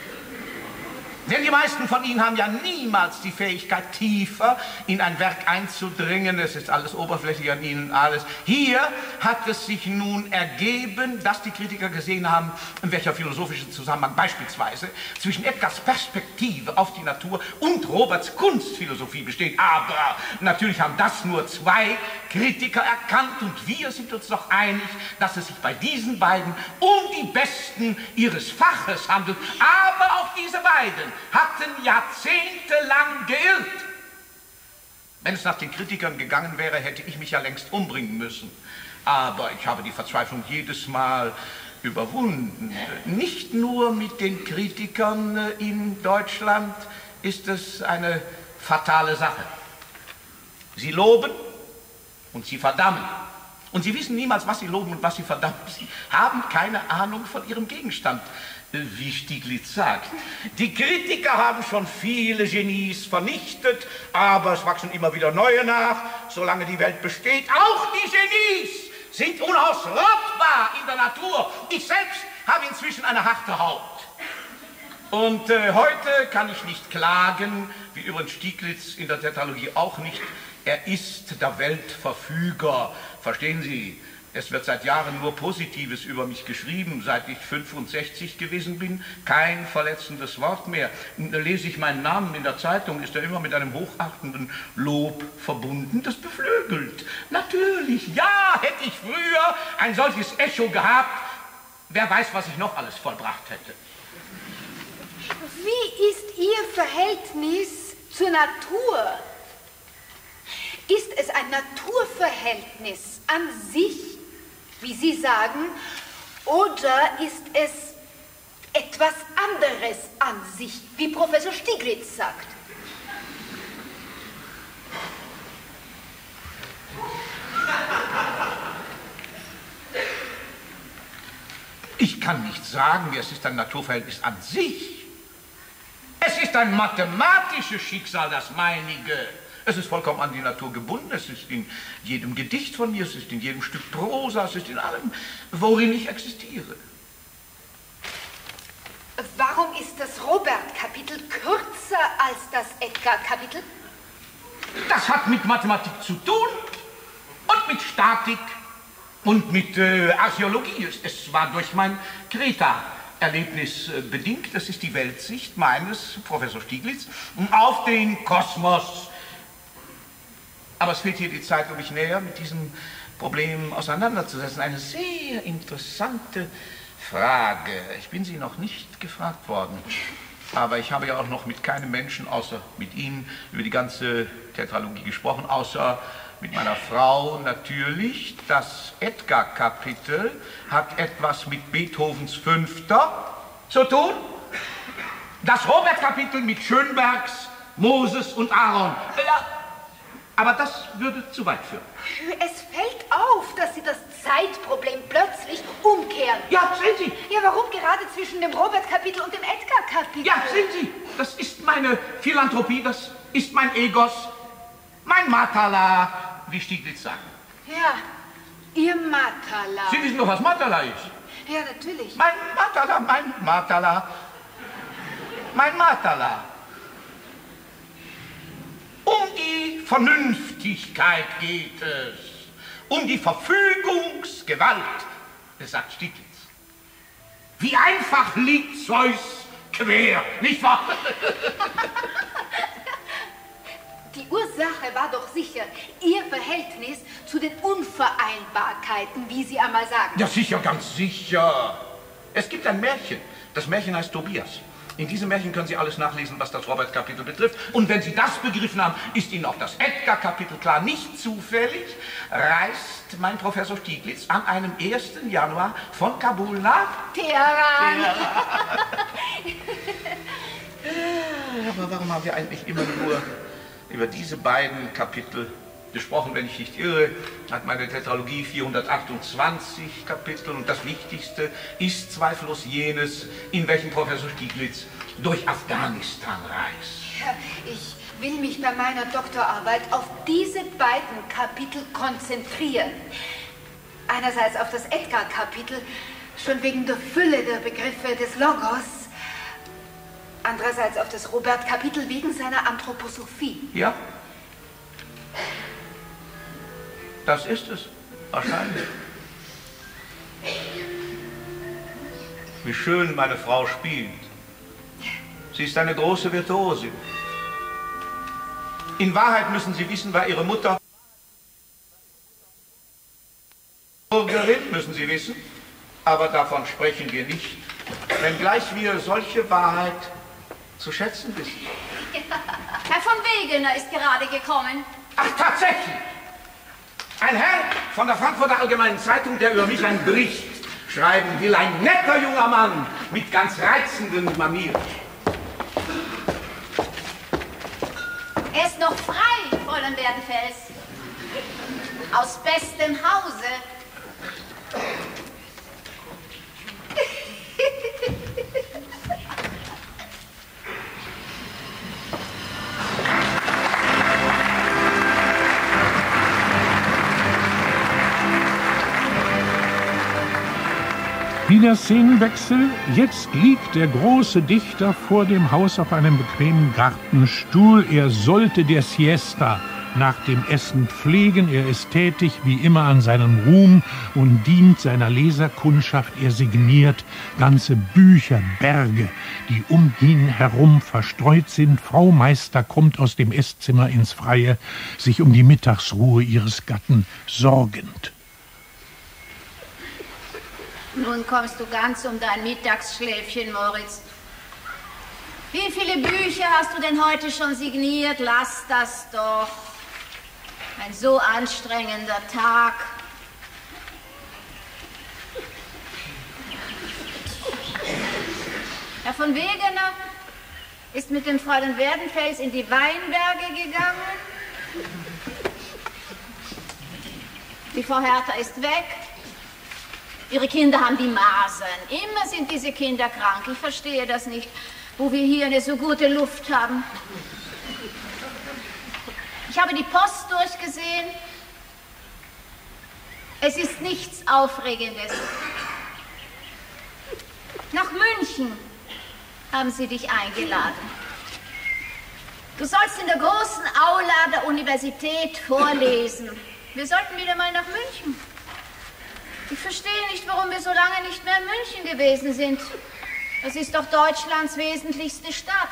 Denn die meisten von Ihnen haben ja niemals die Fähigkeit, tiefer in ein Werk einzudringen. Es ist alles oberflächlich an Ihnen, alles. Hier hat es sich nun ergeben, dass die Kritiker gesehen haben, in welcher philosophischen Zusammenhang beispielsweise zwischen Edgars Perspektive auf die Natur und Roberts Kunstphilosophie besteht. Aber natürlich haben das nur 2 Kritiker erkannt und wir sind uns doch einig, dass es sich bei diesen beiden um die Besten ihres Faches handelt. Aber auch diese beiden hatten jahrzehntelang geirrt. Wenn es nach den Kritikern gegangen wäre, hätte ich mich ja längst umbringen müssen. Aber ich habe die Verzweiflung jedes Mal überwunden. Nicht nur mit den Kritikern in Deutschland ist es eine fatale Sache. Sie loben und sie verdammen. Und sie wissen niemals, was sie loben und was sie verdammen. Sie haben keine Ahnung von ihrem Gegenstand. Wie Stieglitz sagt, die Kritiker haben schon viele Genies vernichtet, aber es wachsen immer wieder neue nach, solange die Welt besteht. Auch die Genies sind unausrottbar in der Natur. Ich selbst habe inzwischen eine harte Haut. Und heute kann ich nicht klagen, wie übrigens Stieglitz in der Tetralogie auch nicht. Er ist der Weltverfüger. Verstehen Sie? Es wird seit Jahren nur Positives über mich geschrieben, seit ich 65 gewesen bin. Kein verletzendes Wort mehr. Lese ich meinen Namen in der Zeitung, ist er immer mit einem hochachtenden Lob verbunden. Das beflügelt. Natürlich, ja, hätte ich früher ein solches Echo gehabt, wer weiß, was ich noch alles vollbracht hätte. Wie ist Ihr Verhältnis zur Natur? Ist es ein Naturverhältnis an sich, wie Sie sagen, oder ist es etwas anderes an sich, wie Professor Stieglitz sagt? Ich kann nicht sagen, es ist ein Naturverhältnis an sich. Es ist ein mathematisches Schicksal, das meinige. Es ist vollkommen an die Natur gebunden, es ist in jedem Gedicht von mir, es ist in jedem Stück Prosa, es ist in allem, worin ich existiere. Warum ist das Robert-Kapitel kürzer als das Edgar-Kapitel? Das hat mit Mathematik zu tun und mit Statik und mit Archäologie. Es war durch mein Kreta-Erlebnis bedingt. Das ist die Weltsicht meines Professor Stieglitz auf den Kosmos. Aber es fehlt hier die Zeit, um mich näher mit diesem Problem auseinanderzusetzen. Eine sehr interessante Frage. Ich bin Sie noch nicht gefragt worden. Aber ich habe ja auch noch mit keinem Menschen, außer mit Ihnen, über die ganze Tetralogie gesprochen, außer mit meiner Frau natürlich. Das Edgar-Kapitel hat etwas mit Beethovens Fünfter zu tun. Das Robert-Kapitel mit Schönbergs Moses und Aaron. Ja, aber das würde zu weit führen. Es fällt auf, dass Sie das Zeitproblem plötzlich umkehren. Ja, sehen Sie. Ja, warum gerade zwischen dem Robert-Kapitel und dem Edgar-Kapitel? Ja, sehen Sie. Das ist meine Philanthropie, das ist mein Egos, mein Matala, wie Stieglitz sagt. Ja, Ihr Matala. Sie wissen doch, was Matala ist. Ja, natürlich. Mein Matala, mein Matala, mein Matala. Um die Vernünftigkeit geht es, um die Verfügungsgewalt, sagt Stieglitz. Wie einfach liegt Zeus quer, nicht wahr? Die Ursache war doch sicher Ihr Verhältnis zu den Unvereinbarkeiten, wie Sie einmal sagen. Ja, sicher, ganz sicher. Es gibt ein Märchen. Das Märchen heißt Tobias. In diesem Märchen können Sie alles nachlesen, was das Robert-Kapitel betrifft. Und wenn Sie das begriffen haben, ist Ihnen auch das Edgar-Kapitel klar. Nicht zufällig reist mein Professor Stieglitz an einem 1. Januar von Kabul nach Teheran. Aber warum haben wir eigentlich immer nur über diese beiden Kapitel gesprochen? Wenn ich nicht irre, hat meine Tetralogie 428 Kapitel und das Wichtigste ist zweifellos jenes, in welchem Professor Stieglitz durch Afghanistan reist. Ja, ich will mich bei meiner Doktorarbeit auf diese beiden Kapitel konzentrieren. Einerseits auf das Edgar-Kapitel, schon wegen der Fülle der Begriffe des Logos. Andererseits auf das Robert-Kapitel wegen seiner Anthroposophie. Ja? Das ist es, wahrscheinlich. Wie schön meine Frau spielt. Sie ist eine große Virtuosin. In Wahrheit müssen Sie wissen, war Ihre Mutter Bürgerin, müssen Sie wissen. Aber davon sprechen wir nicht, wenngleich wir solche Wahrheit zu schätzen wissen. Herr von Wegener ist gerade gekommen. Ach, tatsächlich! Ein Herr von der Frankfurter Allgemeinen Zeitung, der über mich einen Bericht schreiben will. Ein netter junger Mann mit ganz reizenden Manieren. Er ist noch frei, Fräulein Werdenfels. Aus bestem Hause. Wieder Szenenwechsel. Jetzt liegt der große Dichter vor dem Haus auf einem bequemen Gartenstuhl. Er sollte der Siesta nach dem Essen pflegen. Er ist tätig wie immer an seinem Ruhm und dient seiner Leserkundschaft. Er signiert ganze Bücherberge, die um ihn herum verstreut sind. Frau Meister kommt aus dem Esszimmer ins Freie, sich um die Mittagsruhe ihres Gatten sorgend. Nun kommst du ganz um dein Mittagsschläfchen, Moritz. Wie viele Bücher hast du denn heute schon signiert? Lass das doch. Ein so anstrengender Tag. Herr von Wegener ist mit dem Fräulein Werdenfels in die Weinberge gegangen. Die Frau Hertha ist weg. Ihre Kinder haben die Masern. Immer sind diese Kinder krank. Ich verstehe das nicht, wo wir hier eine so gute Luft haben. Ich habe die Post durchgesehen. Es ist nichts Aufregendes. Nach München haben sie dich eingeladen. Du sollst in der großen Aula der Universität vorlesen. Wir sollten wieder mal nach München. Ich verstehe nicht, warum wir so lange nicht mehr in München gewesen sind. Das ist doch Deutschlands wesentlichste Stadt.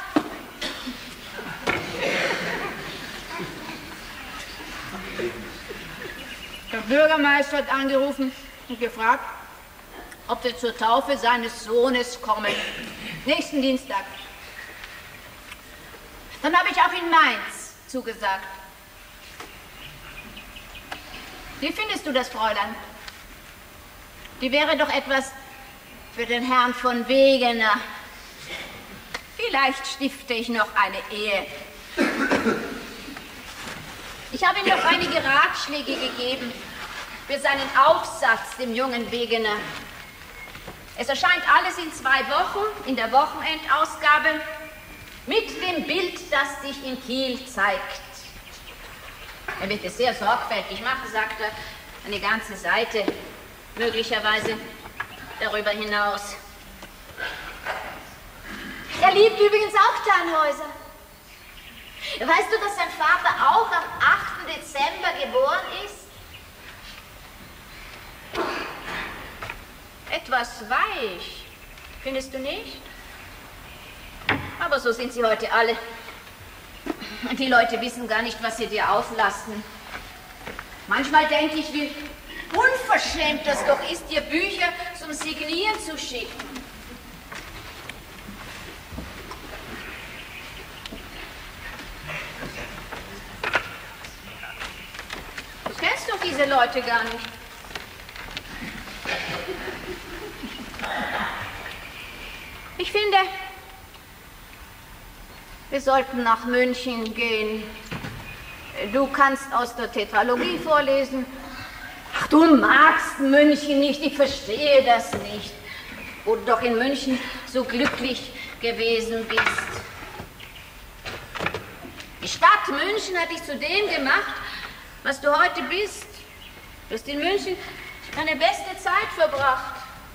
Der Bürgermeister hat angerufen und gefragt, ob wir zur Taufe seines Sohnes kommen. Nächsten Dienstag. Dann habe ich auch in Mainz zugesagt. Wie findest du das, Fräulein? Die wäre doch etwas für den Herrn von Wegener. Vielleicht stifte ich noch eine Ehe. Ich habe ihm noch einige Ratschläge gegeben für seinen Aufsatz, dem jungen Wegener. Es erscheint alles in 2 Wochen in der Wochenendausgabe mit dem Bild, das sich in Kiel zeigt. Er wird es sehr sorgfältig machen, sagt er, eine ganze Seite, möglicherweise darüber hinaus. Er liebt übrigens auch Tannhäuser. Weißt du, dass sein Vater auch am 8. Dezember geboren ist? Etwas weich, findest du nicht? Aber so sind sie heute alle. Die Leute wissen gar nicht, was sie dir auflasten. Manchmal denke ich, wie unverschämt das doch ist, dir Bücher zum Signieren zu schicken. Du kennst doch diese Leute gar nicht. Ich finde, wir sollten nach München gehen. Du kannst aus der Tetralogie vorlesen. Ach, du magst München nicht, ich verstehe das nicht. Wo du doch in München so glücklich gewesen bist. Die Stadt München hat dich zu dem gemacht, was du heute bist. Du hast in München deine beste Zeit verbracht.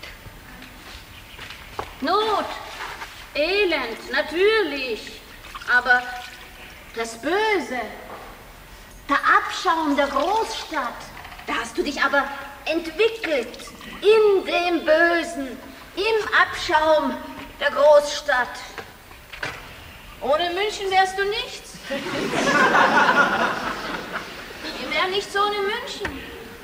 Not, Elend, natürlich, aber das Böse, der Abschaum der Großstadt, da hast du dich aber entwickelt, in dem Bösen, im Abschaum der Großstadt. Ohne München wärst du nichts. Wir wären nichts ohne München.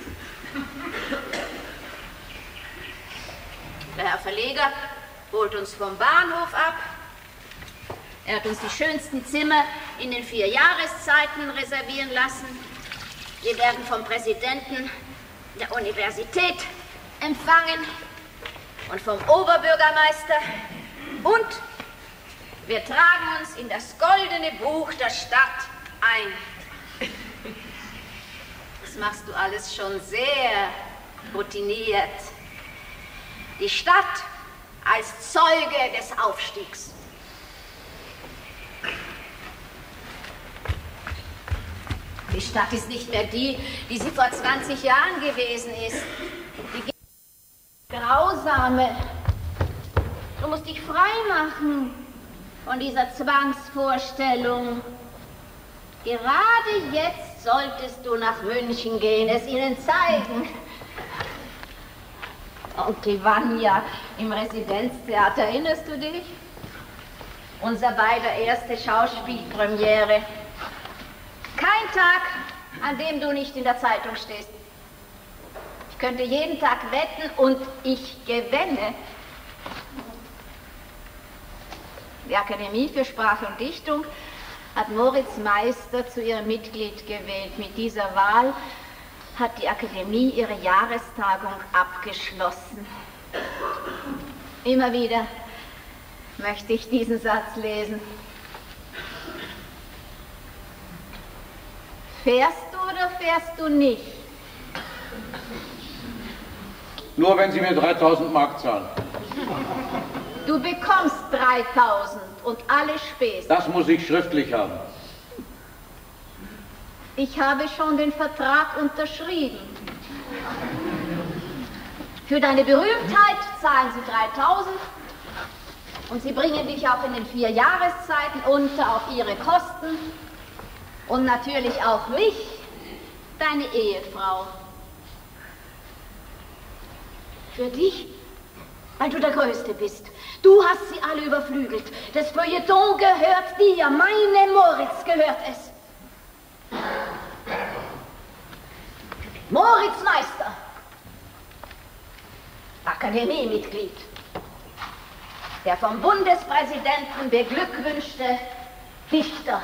Der Herr Verleger holt uns vom Bahnhof ab. Er hat uns die schönsten Zimmer in den 4 Jahreszeiten reservieren lassen. Wir werden vom Präsidenten der Universität empfangen und vom Oberbürgermeister. Und wir tragen uns in das goldene Buch der Stadt ein. Das machst du alles schon sehr routiniert. Die Stadt als Zeuge des Aufstiegs. Die Stadt ist nicht mehr die, die sie vor 20 Jahren gewesen ist. Grausame. Du musst dich frei machen von dieser Zwangsvorstellung. Gerade jetzt solltest du nach München gehen, es ihnen zeigen. Onkel Vanya im Residenztheater, erinnerst du dich? Unser beider erste Schauspielpremiere. Kein Tag, an dem du nicht in der Zeitung stehst. Ich könnte jeden Tag wetten und ich gewinne. Die Akademie für Sprache und Dichtung hat Moritz Meister zu ihrem Mitglied gewählt. Mit dieser Wahl hat die Akademie ihre Jahrestagung abgeschlossen. Immer wieder möchte ich diesen Satz lesen. Fährst du oder fährst du nicht? Nur wenn Sie mir 3000 Mark zahlen. Du bekommst 3000 und alle Spesen. Das muss ich schriftlich haben. Ich habe schon den Vertrag unterschrieben. Für deine Berühmtheit zahlen sie 3000 und sie bringen dich auch in den 4 Jahreszeiten unter auf ihre Kosten und natürlich auch mich, deine Ehefrau. Für dich, weil du der Größte bist. Du hast sie alle überflügelt. Das Feuilleton gehört dir, meinem Moritz gehört es. Moritz Meister, Akademiemitglied, der vom Bundespräsidenten beglückwünschte Dichter.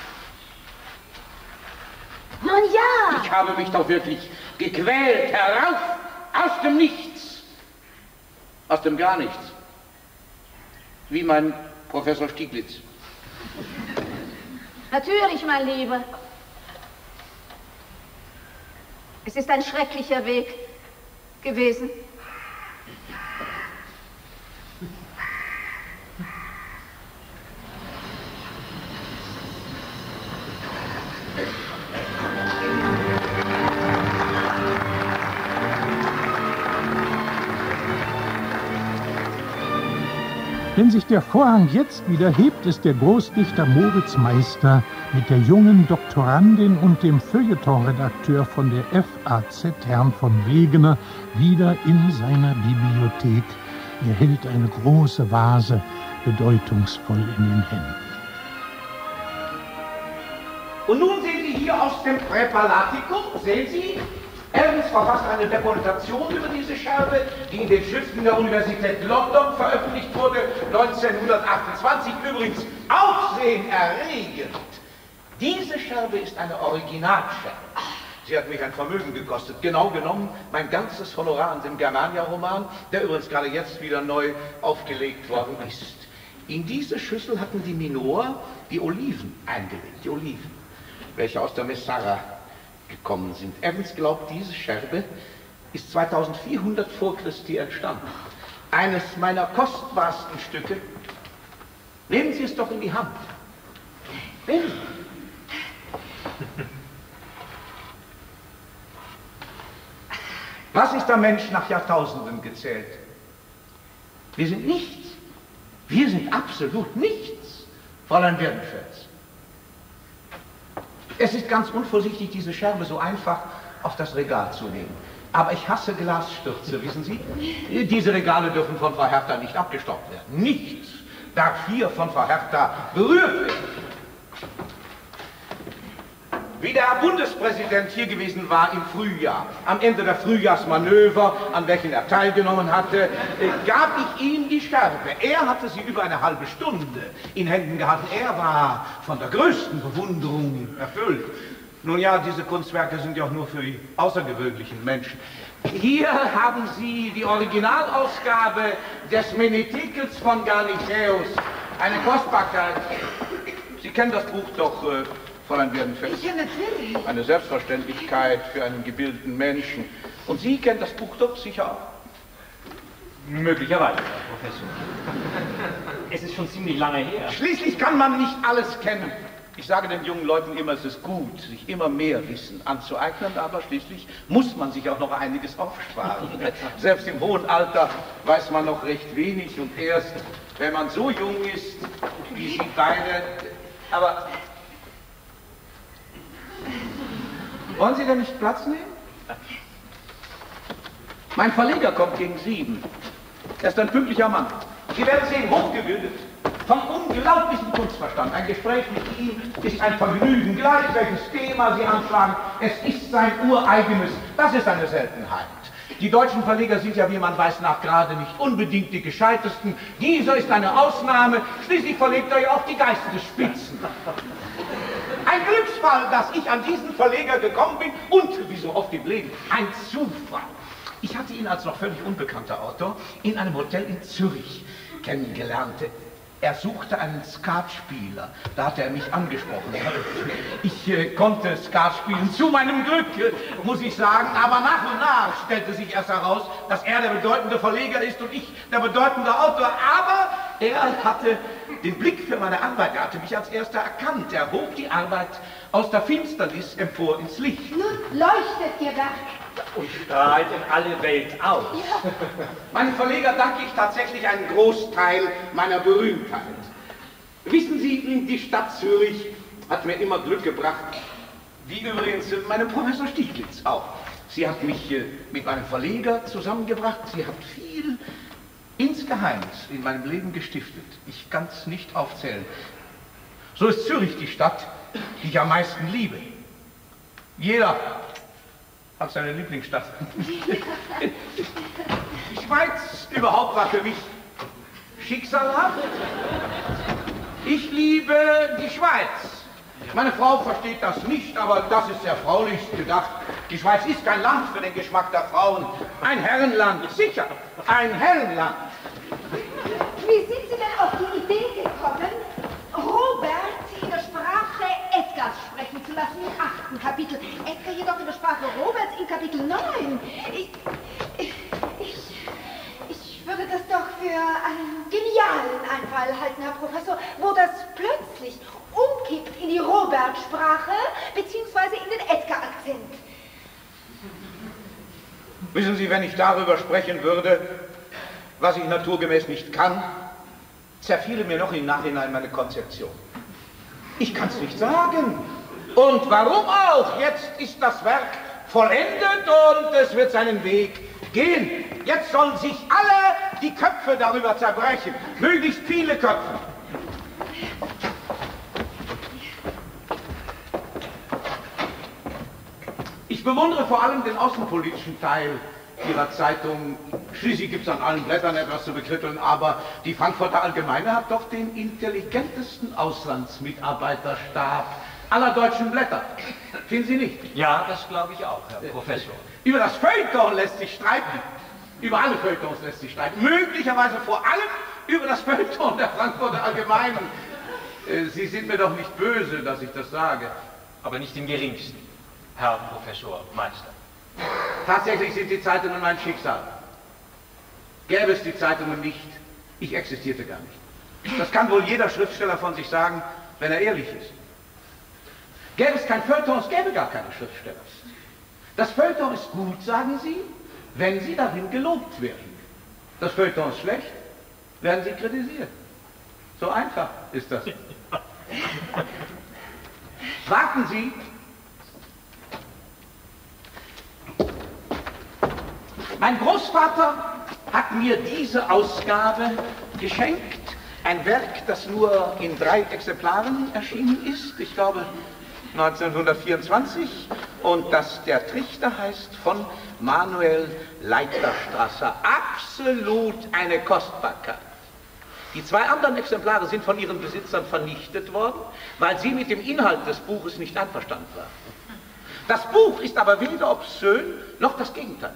Nun ja! Ich habe mich doch wirklich gequält, herauf, aus dem Nichts, aus dem Gar Nichts, wie mein Professor Stieglitz. Natürlich, mein Lieber. Es ist ein schrecklicher Weg gewesen. Wenn sich der Vorhang jetzt wieder hebt, ist der Großdichter Moritz Meister mit der jungen Doktorandin und dem Feuilletonredakteur von der FAZ, Herrn von Wegener, wieder in seiner Bibliothek. Er hält eine große Vase bedeutungsvoll in den Händen. Und nun sehen Sie hier aus dem Präpalatikum, sehen Sie, Evans verfasst eine Dokumentation über diese Scherbe, die in den Schriften der Universität London veröffentlicht wurde, 1928, übrigens aufsehenerregend. Diese Scherbe ist eine Originalscherbe. Sie hat mich ein Vermögen gekostet, genau genommen mein ganzes Honorar an dem Germania-Roman, der übrigens gerade jetzt wieder neu aufgelegt worden ist. In diese Schüssel hatten die Minoer die Oliven eingelegt, die Oliven, welche aus der Messara gekommen sind. Evans glaubt, diese Scherbe ist 2400 vor Christi entstanden. Eines meiner kostbarsten Stücke. Nehmen Sie es doch in die Hand. Nehmen Sie. Was ist der Mensch nach Jahrtausenden gezählt? Wir sind nichts. Wir sind absolut nichts, Fräulein Werdenfels. Es ist ganz unvorsichtig, diese Scherbe so einfach auf das Regal zu legen. Aber ich hasse Glasstürze, wissen Sie? Diese Regale dürfen von Frau Hertha nicht abgestoppt werden. Nichts darf hier von Frau Hertha berührt werden. Wie der Herr Bundespräsident hier gewesen war im Frühjahr, am Ende der Frühjahrsmanöver, an welchen er teilgenommen hatte, gab ich ihm die Scherbe. Er hatte sie über eine halbe Stunde in Händen gehalten. Er war von der größten Bewunderung erfüllt. Nun ja, diese Kunstwerke sind ja auch nur für die außergewöhnlichen Menschen. Hier haben Sie die Originalausgabe des Menetikels von Garnicheus. Eine Kostbarkeit. Sie kennen das Buch doch, Fräulein Werdenfels. Ja, natürlich. Eine Selbstverständlichkeit für einen gebildeten Menschen. Und Sie kennen das Buch doch sicher auch. Möglicherweise, Herr Professor. Es ist schon ziemlich lange her. Schließlich kann man nicht alles kennen. Ich sage den jungen Leuten immer, es ist gut, sich immer mehr Wissen anzueignen, aber schließlich muss man sich auch noch einiges aufsparen. Selbst im hohen Alter weiß man noch recht wenig und erst, wenn man so jung ist, wie Sie beide... Aber... Wollen Sie denn nicht Platz nehmen? Mein Verleger kommt gegen 7. Er ist ein pünktlicher Mann. Sie werden sehen, hochgebildet, von unglaublichem Kunstverstand. Ein Gespräch mit ihm ist ein Vergnügen, gleich welches Thema Sie anschlagen. Es ist sein ureigenes, das ist eine Seltenheit. Die deutschen Verleger sind ja, wie man weiß, nach gerade nicht unbedingt die gescheitesten. Dieser ist eine Ausnahme, schließlich verlegt er ja auch die Geistesspitzen. Ein Glücksfall, dass ich an diesen Verleger gekommen bin und, wie so oft im Leben, ein Zufall. Ich hatte ihn als noch völlig unbekannter Autor in einem Hotel in Zürich kennengelernt. Er suchte einen Skatspieler, da hat er mich angesprochen. Ich konnte Skat spielen, zu meinem Glück, muss ich sagen, aber nach und nach stellte sich erst heraus, dass er der bedeutende Verleger ist und ich der bedeutende Autor, aber er hatte den Blick für meine Arbeit, er hatte mich als erster erkannt, er hob die Arbeit aus der Finsternis empor ins Licht. Nun leuchtet Ihr Werk. Und strahlt in alle Welt aus. Ja. Meinem Verleger danke ich tatsächlich einen Großteil meiner Berühmtheit. Wissen Sie, die Stadt Zürich hat mir immer Glück gebracht, wie übrigens meinem Professor Stieglitz auch. Sie hat mich mit meinem Verleger zusammengebracht, sie hat viel insgeheimnis in meinem Leben gestiftet. Ich kann es nicht aufzählen. So ist Zürich die Stadt, die ich am meisten liebe. Jeder hat seine Lieblingsstadt. Die Schweiz überhaupt war für mich schicksalhaft. Ich liebe die Schweiz. Meine Frau versteht das nicht, aber das ist erfreulich gedacht. Die Schweiz ist kein Land für den Geschmack der Frauen. Ein Herrenland, sicher, ein Herrenland. Wie sind Sie denn auf die Idee gekommen, Robert in der Sprache Edgars sprechen zu lassen im 8. Kapitel? Edgar jedoch in der Sprache Roberts in Kapitel 9. Ich würde das doch für einen genialen Einfall halten, Herr Professor, wo das plötzlich umkippt in die Robert-Sprache beziehungsweise in den Edgar-Akzent. Wissen Sie, wenn ich darüber sprechen würde, was ich naturgemäß nicht kann, zerfiele mir noch im Nachhinein meine Konzeption. Ich kann es nicht sagen. Und warum auch? Jetzt ist das Werk vollendet und es wird seinen Weg gehen. Jetzt sollen sich alle die Köpfe darüber zerbrechen. Möglichst viele Köpfe. Ich bewundere vor allem den außenpolitischen Teil Ihrer Zeitung. Schließlich gibt es an allen Blättern etwas zu bekritteln, aber die Frankfurter Allgemeine hat doch den intelligentesten Auslandsmitarbeiterstab aller deutschen Blätter. Finden Sie nicht? Ja, das glaube ich auch, Herr Professor. Über das Feuilleton lässt sich streiten. Über alle Feuilletons lässt sich streiten. Möglicherweise vor allem über das Feuilleton der Frankfurter Allgemeinen. Sie sind mir doch nicht böse, dass ich das sage. Aber nicht im geringsten, Herr Professor Meister. Tatsächlich sind die Zeitungen mein Schicksal. Gäbe es die Zeitungen nicht, ich existierte gar nicht. Das kann wohl jeder Schriftsteller von sich sagen, wenn er ehrlich ist. Gäbe es kein Feuilleton, es gäbe gar keine Schriftsteller. Das Feuilleton ist gut, sagen Sie, wenn Sie darin gelobt werden. Das Feuilleton ist schlecht, werden Sie kritisiert. So einfach ist das. Warten Sie. Mein Großvater hat mir diese Ausgabe geschenkt. Ein Werk, das nur in 3 Exemplaren erschienen ist. Ich glaube 1924. Und das Der Trichter heißt von Manuel Leiterstrasser. Absolut eine Kostbarkeit. Die 2 anderen Exemplare sind von ihren Besitzern vernichtet worden, weil sie mit dem Inhalt des Buches nicht einverstanden waren. Das Buch ist aber weder obszön noch das Gegenteil.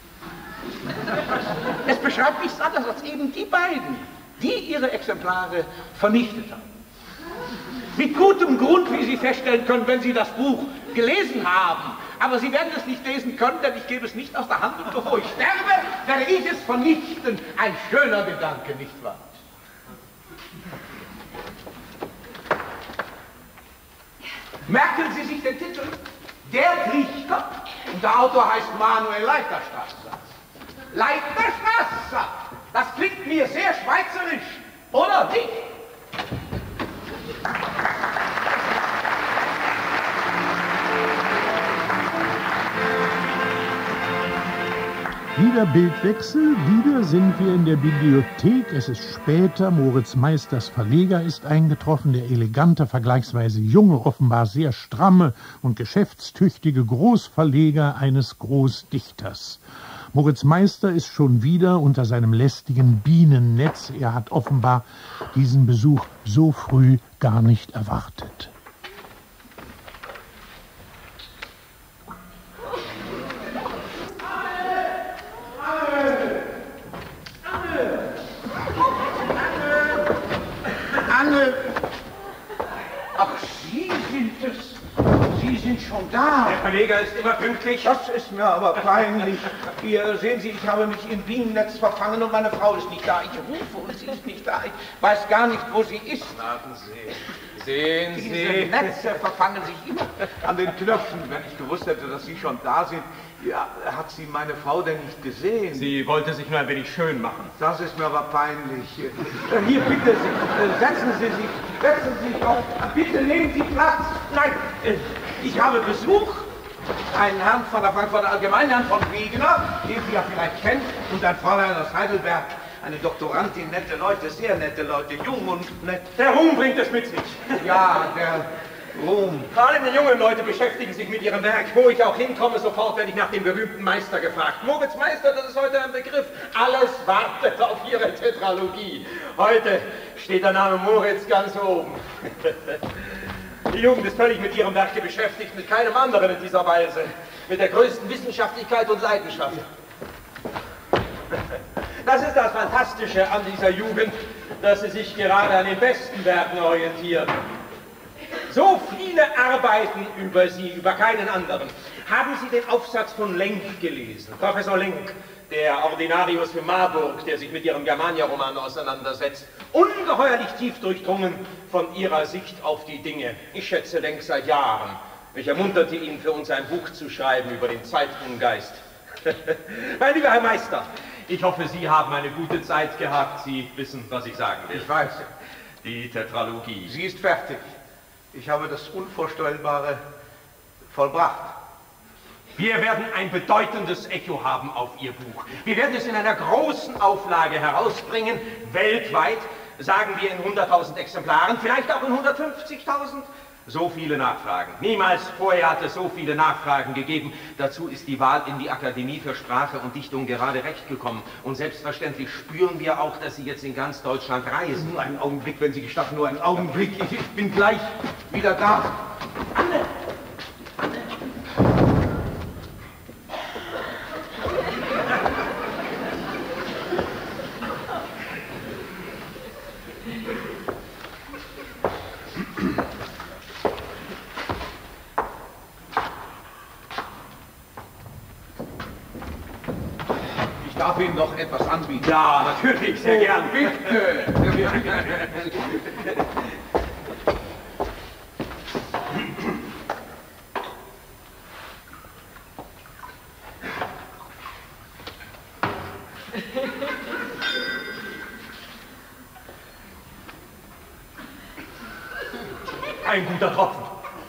Es beschreibt nichts anderes als eben die beiden, die ihre Exemplare vernichtet haben. Mit gutem Grund, wie Sie feststellen können, wenn Sie das Buch gelesen haben. Aber Sie werden es nicht lesen können, denn ich gebe es nicht aus der Hand und bevor ich sterbe, werde ich es vernichten. Ein schöner Gedanke, nicht wahr? Merken Sie sich den Titel? Der Dichter. Und der Autor heißt Manuel Leiterstrasser. Leiterstrasser! Das klingt mir sehr schweizerisch, oder nicht? Wieder Bildwechsel, wieder sind wir in der Bibliothek. Es ist später, Moritz Meisters Verleger ist eingetroffen, der elegante, vergleichsweise junge, offenbar sehr stramme und geschäftstüchtige Großverleger eines Großdichters. Moritz Meister ist schon wieder unter seinem lästigen Bienennetz. Er hat offenbar diesen Besuch so früh gar nicht erwartet. Ach, Sie sind es. Sie sind schon da. Der Verleger ist immer pünktlich. Das ist mir aber peinlich. Hier, sehen Sie, ich habe mich im Bienennetz verfangen und meine Frau ist nicht da. Ich rufe und sie ist nicht da. Ich weiß gar nicht, wo sie ist. Warten Sie. Sehen Diese Sie. Netze verfangen sich immer an den Knöpfen. Wenn ich gewusst hätte, dass Sie schon da sind, ja, hat sie meine Frau denn nicht gesehen? Sie wollte sich nur ein wenig schön machen. Das ist mir aber peinlich. Hier, bitte, setzen Sie sich doch. Bitte nehmen Sie Platz. Nein, ich habe Besuch. Einen Herrn von der Frankfurter Allgemeinen, Herrn von Wegener, den Sie ja vielleicht kennen, und ein Fräulein aus Heidelberg. Eine Doktorandin, nette Leute, sehr nette Leute, jung und nett. Der Ruhm bringt es mit sich. Ja, der Ruhm. Vor allem die jungen Leute beschäftigen sich mit ihrem Werk. Wo ich auch hinkomme, sofort werde ich nach dem berühmten Meister gefragt. Moritz Meister, das ist heute ein Begriff. Alles wartet auf Ihre Tetralogie. Heute steht der Name Moritz ganz oben. Die Jugend ist völlig mit ihrem Werke beschäftigt, mit keinem anderen in dieser Weise. Mit der größten Wissenschaftlichkeit und Leidenschaft. Das ist das Fantastische an dieser Jugend, dass sie sich gerade an den besten Werken orientieren. So viele Arbeiten über sie, über keinen anderen. Haben Sie den Aufsatz von Lenk gelesen? Professor Lenk, der Ordinarius für Marburg, der sich mit Ihrem Germania-Roman auseinandersetzt. Ungeheuerlich tief durchdrungen von Ihrer Sicht auf die Dinge. Ich schätze Lenk seit Jahren. Ich ermunterte ihn, für uns ein Buch zu schreiben über den Zeitungeist. Mein lieber Herr Meister, ich hoffe, Sie haben eine gute Zeit gehabt. Sie wissen, was ich sagen will. Ich weiß. Die Tetralogie. Sie ist fertig. Ich habe das Unvorstellbare vollbracht. Wir werden ein bedeutendes Echo haben auf Ihr Buch. Wir werden es in einer großen Auflage herausbringen, weltweit, sagen wir in 100.000 Exemplaren, vielleicht auch in 150.000. So viele Nachfragen. Niemals vorher hat es so viele Nachfragen gegeben. Dazu ist die Wahl in die Akademie für Sprache und Dichtung gerade recht gekommen. Und selbstverständlich spüren wir auch, dass Sie jetzt in ganz Deutschland reisen. Nur einen Augenblick, wenn Sie gestatten, nur einen Augenblick. Ich bin gleich wieder da. Anne! Ich darf Ihnen noch etwas anbieten. Ja, natürlich, sehr gern. Bitte. Ein guter Tropfen.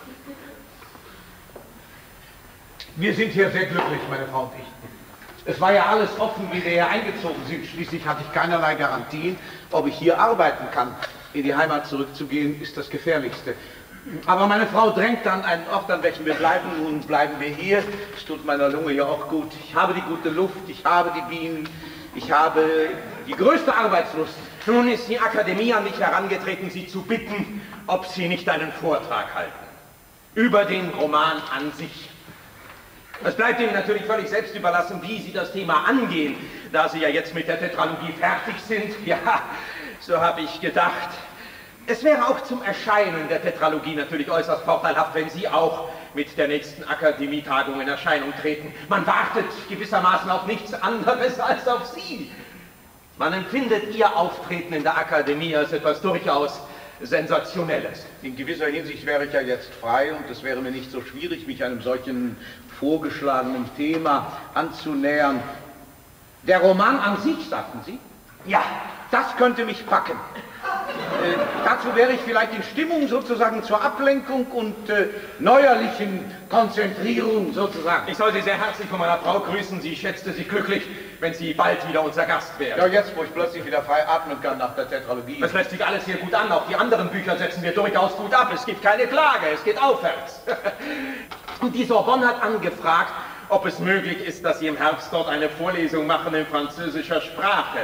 Wir sind hier sehr glücklich, meine Frau und ich. Es war ja alles offen, wie wir hier eingezogen sind. Schließlich hatte ich keinerlei Garantien, ob ich hier arbeiten kann. In die Heimat zurückzugehen, ist das Gefährlichste. Aber meine Frau drängt an einen Ort, an welchem wir bleiben. Nun bleiben wir hier. Es tut meiner Lunge ja auch gut. Ich habe die gute Luft, ich habe die Bienen, ich habe die größte Arbeitslust. Nun ist die Akademie an mich herangetreten, Sie zu bitten, ob Sie nicht einen Vortrag halten. Über den Roman an sich. Es bleibt Ihnen natürlich völlig selbst überlassen, wie Sie das Thema angehen, da Sie ja jetzt mit der Tetralogie fertig sind. Ja, so habe ich gedacht. Es wäre auch zum Erscheinen der Tetralogie natürlich äußerst vorteilhaft, wenn Sie auch mit der nächsten Akademietagung in Erscheinung treten. Man wartet gewissermaßen auf nichts anderes als auf Sie. Man empfindet Ihr Auftreten in der Akademie als etwas durchaus Sensationelles. In gewisser Hinsicht wäre ich ja jetzt frei und es wäre mir nicht so schwierig, mich einem solchen vorgeschlagenen Thema anzunähern. Der Roman an sich, sagten Sie? Ja, Das könnte mich packen. Dazu wäre ich vielleicht in Stimmung sozusagen zur Ablenkung und neuerlichen Konzentrierung sozusagen. ich soll Sie sehr herzlich von meiner Frau grüßen. Sie schätzte sich glücklich, wenn Sie bald wieder unser Gast wären. Ja, jetzt, wo ich plötzlich wieder frei atmen kann nach der Tetralogie. Das lässt sich alles hier gut an. Auch die anderen Bücher setzen wir durchaus gut ab. Es gibt keine Klage, es geht aufwärts. Und die Sorbonne hat angefragt, ob es möglich ist, dass Sie im Herbst dort eine Vorlesung machen in französischer Sprache.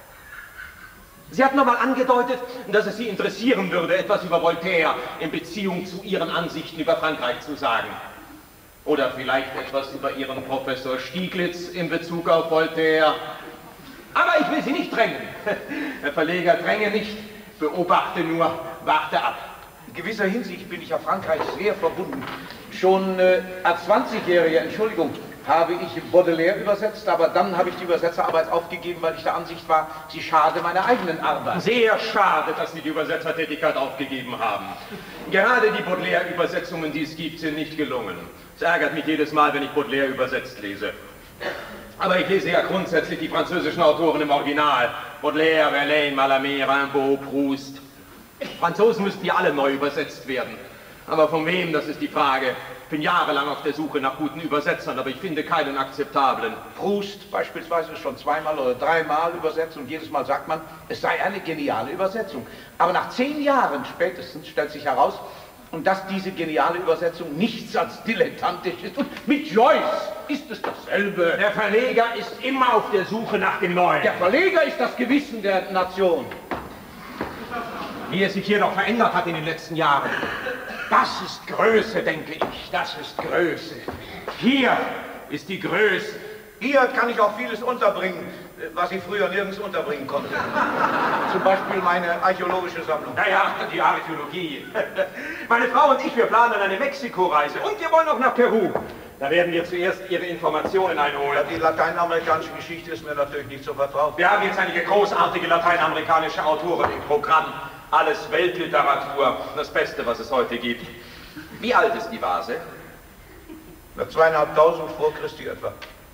Sie hat nochmal angedeutet, dass es Sie interessieren würde, etwas über Voltaire in Beziehung zu Ihren Ansichten über Frankreich zu sagen. Oder vielleicht etwas über Ihren Professor Stieglitz in Bezug auf Voltaire. Aber ich will Sie nicht drängen. Herr Verleger, dränge nicht, beobachte nur, warte ab. In gewisser Hinsicht bin ich ja Frankreich sehr verbunden. Schon als 20-Jähriger, Entschuldigung, habe ich Baudelaire übersetzt, aber dann habe ich die Übersetzerarbeit aufgegeben, weil ich der Ansicht war, sie schade meiner eigenen Arbeit. Sehr schade, dass Sie die Übersetzertätigkeit aufgegeben haben. Gerade die Baudelaire-Übersetzungen, die es gibt, sind nicht gelungen. Es ärgert mich jedes Mal, wenn ich Baudelaire übersetzt lese. Aber ich lese ja grundsätzlich die französischen Autoren im Original. Baudelaire, Verlaine, Mallarmé, Rimbaud, Proust. Franzosen müssten ja alle neu übersetzt werden. Aber von wem, das ist die Frage. Ich bin jahrelang auf der Suche nach guten Übersetzern, aber ich finde keinen akzeptablen. Proust beispielsweise ist schon 2-mal oder 3-mal übersetzt und jedes Mal sagt man, es sei eine geniale Übersetzung. Aber nach 10 Jahren spätestens stellt sich heraus, dass diese geniale Übersetzung nichts als dilettantisch ist. Und mit Joyce ist es dasselbe. Der Verleger ist immer auf der Suche nach dem Neuen. Der Verleger ist das Gewissen der Nation. Wie es sich hier noch verändert hat in den letzten Jahren. Das ist Größe, denke ich. Das ist Größe. Hier ist die Größe. Hier kann ich auch vieles unterbringen, was ich früher nirgends unterbringen konnte. Zum Beispiel meine archäologische Sammlung. Naja, die Archäologie. Meine Frau und ich, wir planen eine Mexiko-Reise und wir wollen auch nach Peru. Da werden wir zuerst Ihre Informationen einholen. Ja, die lateinamerikanische Geschichte ist mir natürlich nicht so vertraut. Wir haben jetzt einige großartige lateinamerikanische Autoren im Programm. Alles Weltliteratur, das Beste, was es heute gibt. Wie alt ist die Vase? Na, 2500 vor Christi etwa.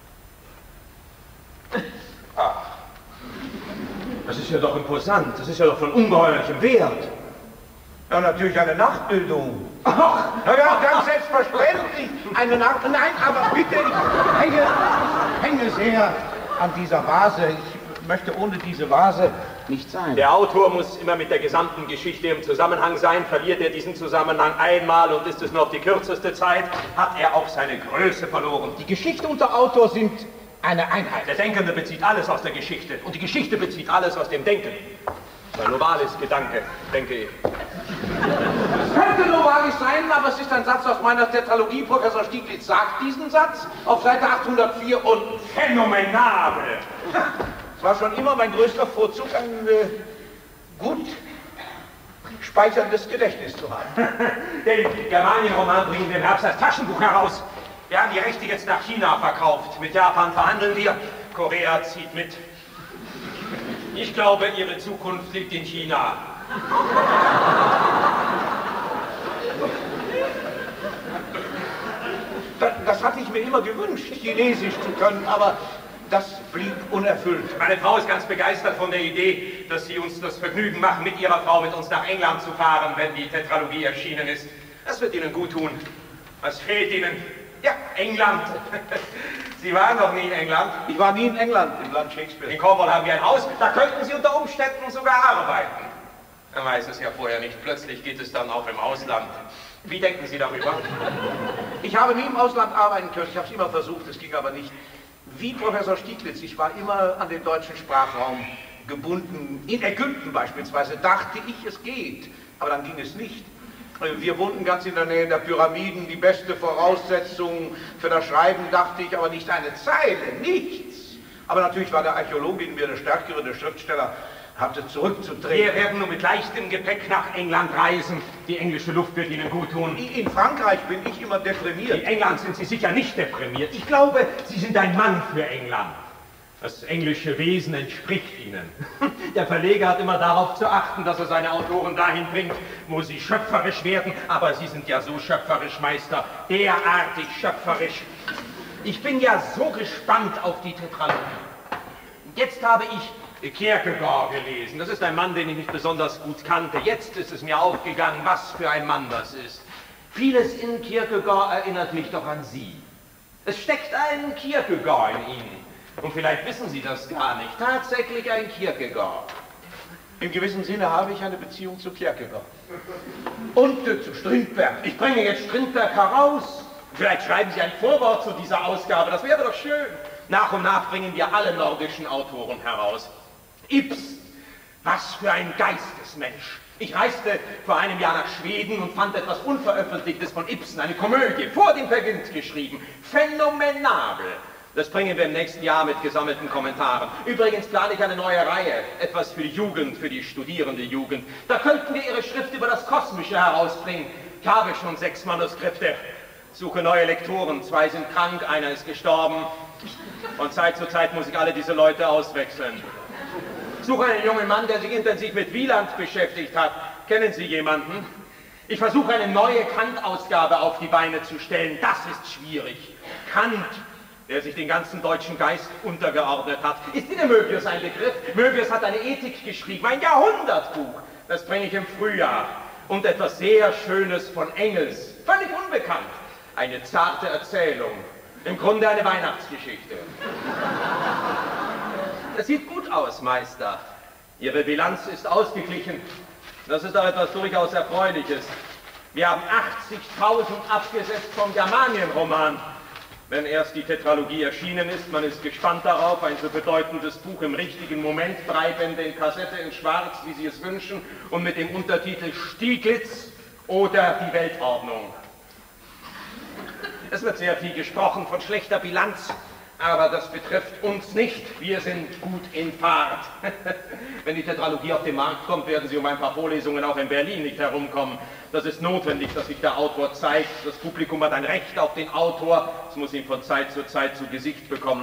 Ach, das ist ja doch imposant, das ist ja doch von ungeheuerlichem Wert. Ja, natürlich eine Nachbildung. Ach, na ja, ganz selbstverständlich. Eine Nachbildung. Nein, aber bitte, ich hänge sehr an dieser Vase. Ich möchte ohne diese Vase nicht sein. Der Autor muss immer mit der gesamten Geschichte im Zusammenhang sein. Verliert er diesen Zusammenhang einmal und ist es noch die kürzeste Zeit, hat er auch seine Größe verloren. Die Geschichte und der Autor sind eine Einheit. Der Denkende bezieht alles aus der Geschichte und die Geschichte bezieht alles aus dem Denken. Ein Novalis Gedanke, denke ich. Es könnte Novalis sein, aber es ist ein Satz aus meiner Tetralogie. Professor Stieglitz sagt diesen Satz auf Seite 804 und phänomenabel. Es war schon immer mein größter Vorzug, ein gut speicherndes Gedächtnis zu haben. Den Germanien-Roman bringen wir im Herbst als Taschenbuch heraus. Wir haben die Rechte jetzt nach China verkauft. Mit Japan verhandeln wir. Korea zieht mit. Ich glaube, Ihre Zukunft liegt in China. Das hatte ich mir immer gewünscht, Chinesisch zu können, aber das blieb unerfüllt. Meine Frau ist ganz begeistert von der Idee, dass Sie uns das Vergnügen machen, mit Ihrer Frau mit uns nach England zu fahren, wenn die Tetralogie erschienen ist. Das wird Ihnen gut tun. Was fehlt Ihnen? Ja, England. Sie waren doch nie in England. Ich war nie in England, im Land Shakespeare. In Cornwall haben wir ein Haus, da könnten Sie unter Umständen sogar arbeiten. Man weiß es ja vorher nicht. Plötzlich geht es dann auch im Ausland. Wie denken Sie darüber? Ich habe nie im Ausland arbeiten können. Ich habe es immer versucht, es ging aber nicht. Wie Professor Stieglitz, ich war immer an den deutschen Sprachraum gebunden. In Ägypten beispielsweise dachte ich, es geht, aber dann ging es nicht. Wir wohnten ganz in der Nähe der Pyramiden, die beste Voraussetzung für das Schreiben, dachte ich, aber nicht eine Zeile, nichts. Aber natürlich war der Archäologe in mir der Stärkere, der Schriftsteller hatte zurückzutreten. Wir werden nur mit leichtem Gepäck nach England reisen. Die englische Luft wird Ihnen gut tun. In Frankreich bin ich immer deprimiert. In England sind Sie sicher nicht deprimiert. Ich glaube, Sie sind ein Mann für England. Das englische Wesen entspricht Ihnen. Der Verleger hat immer darauf zu achten, dass er seine Autoren dahin bringt, wo sie schöpferisch werden. Aber Sie sind ja so schöpferisch, Meister, derartig schöpferisch. Ich bin ja so gespannt auf die Tetralogie. Jetzt habe ich Kierkegaard gelesen. Das ist ein Mann, den ich nicht besonders gut kannte. Jetzt ist es mir aufgegangen, was für ein Mann das ist. Vieles in Kierkegaard erinnert mich doch an Sie. Es steckt ein Kierkegaard in Ihnen. Und vielleicht wissen Sie das gar nicht. Tatsächlich ein Kierkegaard. Im gewissen Sinne habe ich eine Beziehung zu Kierkegaard. Und zu Strindberg. Ich bringe jetzt Strindberg heraus. Vielleicht schreiben Sie ein Vorwort zu dieser Ausgabe. Das wäre doch schön. Nach und nach bringen wir alle nordischen Autoren heraus. Ibsen. Was für ein Geistesmensch. Ich reiste vor einem Jahr nach Schweden und fand etwas Unveröffentlichtes von Ibsen, eine Komödie, vor dem Peer Gynt geschrieben. Phänomenabel. Das bringen wir im nächsten Jahr mit gesammelten Kommentaren. Übrigens plane ich eine neue Reihe, etwas für die Jugend, für die studierende Jugend. Da könnten wir Ihre Schrift über das Kosmische herausbringen. Ich habe schon 6 Manuskripte, suche neue Lektoren, 2 sind krank, einer ist gestorben. Von Zeit zu Zeit muss ich alle diese Leute auswechseln. Ich suche einen jungen Mann, der sich intensiv mit Wieland beschäftigt hat. Kennen Sie jemanden? Ich versuche eine neue Kant-Ausgabe auf die Beine zu stellen. Das ist schwierig. Kant, der sich den ganzen deutschen Geist untergeordnet hat. Ist Ihnen Möbius ein Begriff? Möbius hat eine Ethik geschrieben, ein Jahrhundertbuch. Das bringe ich im Frühjahr. Und etwas sehr Schönes von Engels, völlig unbekannt. Eine zarte Erzählung. Im Grunde eine Weihnachtsgeschichte. Es sieht gut aus, Meister. Ihre Bilanz ist ausgeglichen. Das ist doch etwas durchaus Erfreuliches. Wir haben 80.000 abgesetzt vom Germanien-Roman. Wenn erst die Tetralogie erschienen ist, man ist gespannt darauf, ein so bedeutendes Buch im richtigen Moment, 3 Bände in Kassette in Schwarz, wie Sie es wünschen, und mit dem Untertitel Stieglitz oder die Weltordnung. Es wird sehr viel gesprochen von schlechter Bilanz, aber das betrifft uns nicht. Wir sind gut in Fahrt. Wenn die Tetralogie auf den Markt kommt, werden Sie um ein paar Vorlesungen auch in Berlin nicht herumkommen. Das ist notwendig, dass sich der Autor zeigt. Das Publikum hat ein Recht auf den Autor. Es muss ihn von Zeit zu Gesicht bekommen.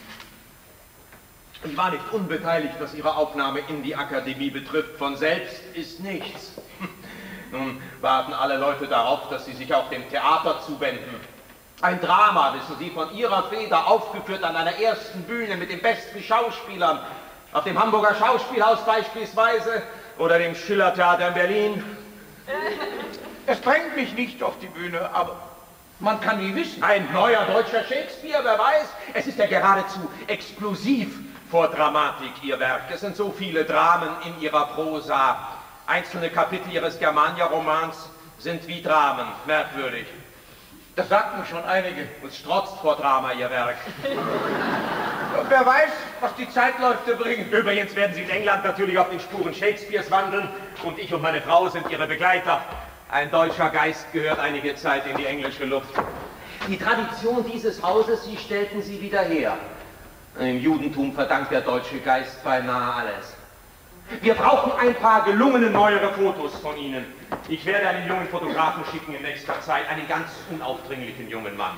Ich war nicht unbeteiligt, was Ihre Aufnahme in die Akademie betrifft. Von selbst ist nichts. Nun warten alle Leute darauf, dass Sie sich auch dem Theater zuwenden. Ein Drama, wissen Sie, von Ihrer Feder aufgeführt an einer ersten Bühne mit den besten Schauspielern, auf dem Hamburger Schauspielhaus beispielsweise oder dem Schillertheater in Berlin. Es drängt mich nicht auf die Bühne, aber man kann nie wissen. Ein neuer deutscher Shakespeare, wer weiß. Es ist ja geradezu explosiv vor Dramatik, Ihr Werk. Es sind so viele Dramen in Ihrer Prosa. Einzelne Kapitel Ihres Germania-Romans sind wie Dramen, merkwürdig. Das sagten schon einige. Es strotzt vor Drama, Ihr Werk. Wer weiß, was die Zeitläufe bringen. Übrigens werden Sie in England natürlich auf den Spuren Shakespeares wandeln und ich und meine Frau sind Ihre Begleiter. Ein deutscher Geist gehört einige Zeit in die englische Luft. Die Tradition dieses Hauses, Sie stellten sie wieder her. Im Judentum verdankt der deutsche Geist beinahe alles. Wir brauchen ein paar gelungene neuere Fotos von Ihnen. Ich werde einen jungen Fotografen schicken in nächster Zeit, einen ganz unaufdringlichen jungen Mann.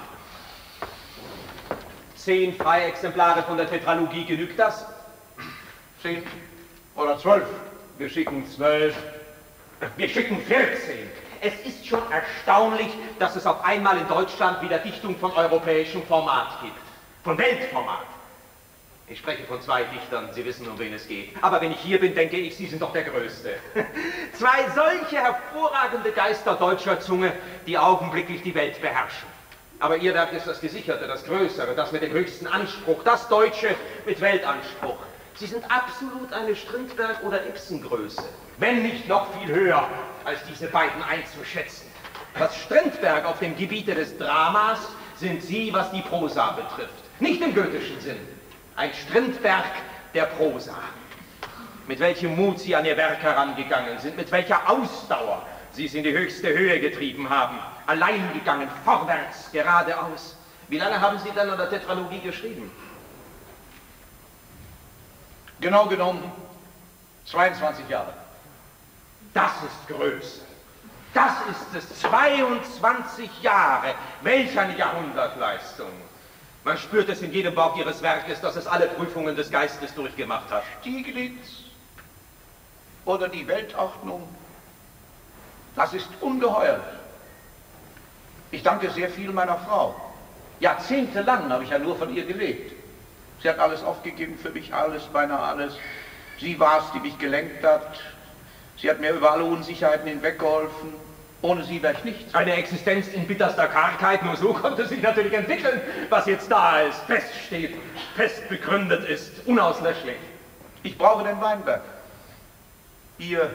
10 freie Exemplare von der Tetralogie, genügt das? 10 oder 12. Wir schicken 12. Wir schicken 14. Es ist schon erstaunlich, dass es auf einmal in Deutschland wieder Dichtung von europäischem Format gibt. Von Weltformat. Ich spreche von 2 Dichtern, Sie wissen, um wen es geht. Aber wenn ich hier bin, denke ich, Sie sind doch der Größte. 2 solche hervorragende Geister deutscher Zunge, die augenblicklich die Welt beherrschen. Aber Ihr Werk ist das Gesicherte, das Größere, das mit dem höchsten Anspruch, das Deutsche mit Weltanspruch. Sie sind absolut eine Strindberg- oder Ibsen-Größe, wenn nicht noch viel höher als diese beiden einzuschätzen. Was Strindberg auf dem Gebiete des Dramas, sind Sie, was die Prosa betrifft. Nicht im goethischen Sinn. Ein Strindberg der Prosa. Mit welchem Mut Sie an Ihr Werk herangegangen sind, mit welcher Ausdauer Sie es in die höchste Höhe getrieben haben. Allein gegangen, vorwärts, geradeaus. Wie lange haben Sie dann an der Tetralogie geschrieben? Genau genommen 22 Jahre. Das ist Größe. Das ist es. 22 Jahre. Welch eine Jahrhundertleistung. Man spürt es in jedem Wort Ihres Werkes, dass es alle Prüfungen des Geistes durchgemacht hat. Stieglitz oder die Weltordnung, das ist ungeheuerlich. Ich danke sehr viel meiner Frau. Jahrzehntelang habe ich ja nur von ihr gelebt. Sie hat alles aufgegeben für mich, alles, beinahe alles. Sie war es, die mich gelenkt hat. Sie hat mir über alle Unsicherheiten hinweggeholfen. Ohne sie wäre ich nichts. Eine Existenz in bitterster Kargheit, nur so konnte sich natürlich entwickeln, was jetzt da ist, feststeht, fest begründet ist, unauslöschlich. Ich brauche den Weinberg. Hier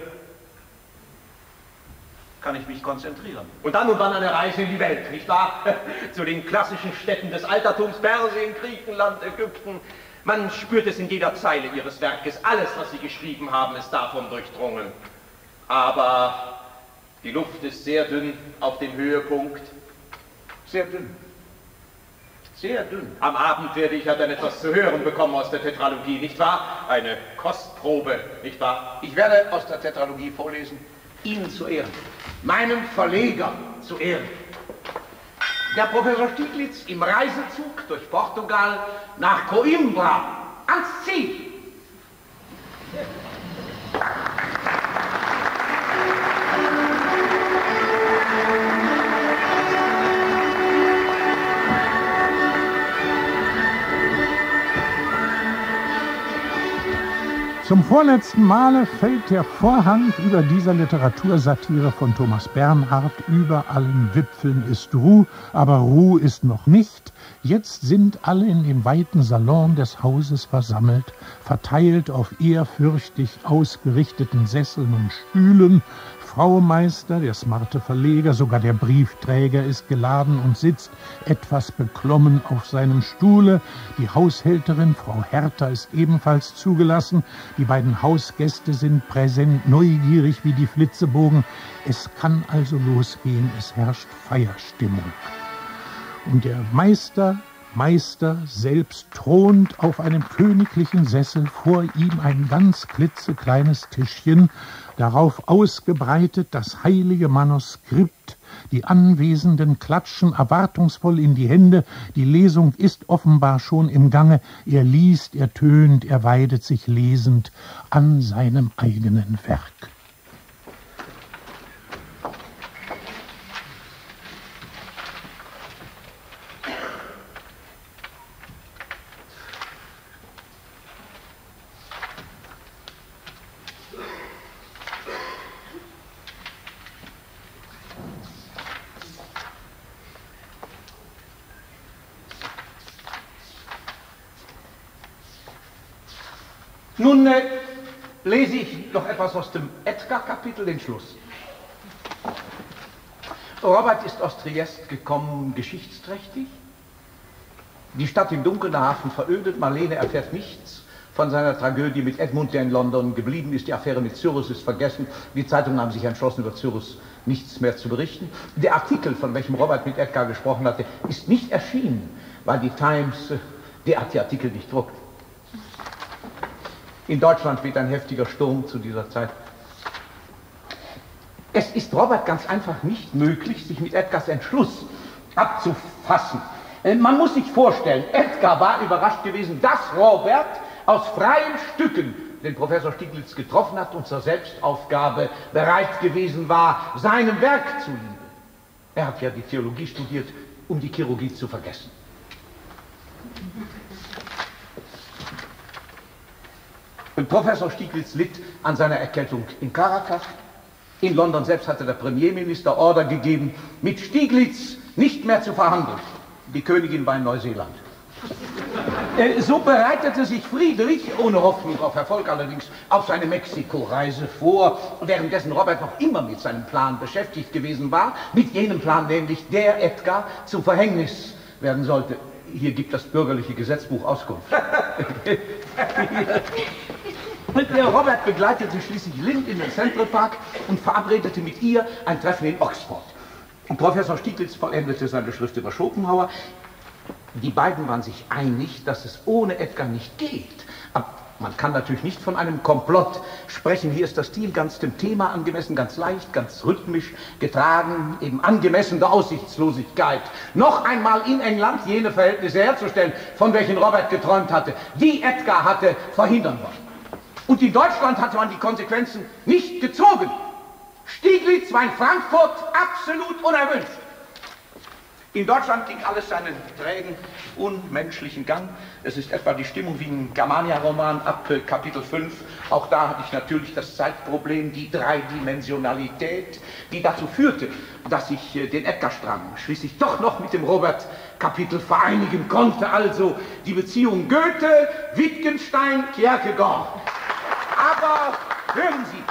kann ich mich konzentrieren. Und dann und wann eine Reise in die Welt, nicht wahr? Zu den klassischen Städten des Altertums, Persien, Griechenland, Ägypten. Man spürt es in jeder Zeile ihres Werkes. Alles, was sie geschrieben haben, ist davon durchdrungen. Aber die Luft ist sehr dünn auf dem Höhepunkt. Sehr dünn. Sehr dünn. Am Abend werde ich ja dann etwas zu hören bekommen aus der Tetralogie, nicht wahr? Eine Kostprobe, nicht wahr? Ich werde aus der Tetralogie vorlesen, Ihnen zu Ehren, meinem Verleger zu Ehren. Der Professor Stieglitz im Reisezug durch Portugal nach Coimbra, ans Ziel. Zum vorletzten Male fällt der Vorhang über dieser Literatursatire von Thomas Bernhard. Über allen Wipfeln ist Ruhe, aber Ruhe ist noch nicht. Jetzt sind alle in dem weiten Salon des Hauses versammelt, verteilt auf ehrfürchtig ausgerichteten Sesseln und Stühlen. Frau Meister, der smarte Verleger, sogar der Briefträger ist geladen und sitzt etwas beklommen auf seinem Stuhle. Die Haushälterin, Frau Hertha, ist ebenfalls zugelassen. Die beiden Hausgäste sind präsent, neugierig wie die Flitzebogen. Es kann also losgehen, es herrscht Feierstimmung. Und der Meister selbst thront auf einem königlichen Sessel, vor ihm ein ganz klitzekleines Tischchen, darauf ausgebreitet das heilige Manuskript. Die Anwesenden klatschen erwartungsvoll in die Hände. Die Lesung ist offenbar schon im Gange. Er liest, er tönt, er weidet sich lesend an seinem eigenen Werk. Nun lese ich noch etwas aus dem Edgar-Kapitel, den Schluss. Robert ist aus Triest gekommen, geschichtsträchtig. Die Stadt im dunklen Hafen verödet. Marlene erfährt nichts von seiner Tragödie mit Edmund, der in London geblieben ist. Die Affäre mit Cyrus ist vergessen. Die Zeitungen haben sich entschlossen, über Cyrus nichts mehr zu berichten. Der Artikel, von welchem Robert mit Edgar gesprochen hatte, ist nicht erschienen, weil die Times derartige Artikel nicht druckt. In Deutschland weht ein heftiger Sturm zu dieser Zeit. Es ist Robert ganz einfach nicht möglich, sich mit Edgars Entschluss abzufassen. Man muss sich vorstellen, Edgar war überrascht gewesen, dass Robert aus freien Stücken den Professor Stieglitz getroffen hat und zur Selbstaufgabe bereit gewesen war, seinem Werk zuliebe. Er hat ja die Theologie studiert, um die Chirurgie zu vergessen. Professor Stieglitz litt an seiner Erkältung in Caracas. In London selbst hatte der Premierminister Order gegeben, mit Stieglitz nicht mehr zu verhandeln. Die Königin war in Neuseeland. So bereitete sich Friedrich, ohne Hoffnung auf Erfolg allerdings, auf seine Mexiko-Reise vor, währenddessen Robert noch immer mit seinem Plan beschäftigt gewesen war, mit jenem Plan nämlich, der Edgar zum Verhängnis werden sollte. Hier gibt das bürgerliche Gesetzbuch Auskunft. Der Robert begleitete schließlich Lind in den Central Park und verabredete mit ihr ein Treffen in Oxford. Und Professor Stieglitz vollendete seine Schrift über Schopenhauer. Die beiden waren sich einig, dass es ohne Edgar nicht geht. Aber man kann natürlich nicht von einem Komplott sprechen. Hier ist das Stil ganz dem Thema angemessen, ganz leicht, ganz rhythmisch getragen, eben angemessen der Aussichtslosigkeit. Noch einmal in England jene Verhältnisse herzustellen, von welchen Robert geträumt hatte, die Edgar hatte verhindern wollen. Und Und in Deutschland hatte man die Konsequenzen nicht gezogen. Stieglitz war in Frankfurt absolut unerwünscht. In Deutschland ging alles seinen trägen, unmenschlichen Gang. Es ist etwa die Stimmung wie im Germania-Roman ab Kapitel 5. Auch da hatte ich natürlich das Zeitproblem, die Dreidimensionalität, die dazu führte, dass ich den Edgar-Strang schließlich doch noch mit dem Robert-Kapitel vereinigen konnte. Also die Beziehung Goethe, Wittgenstein, Kierkegaard. Aber hören Sie,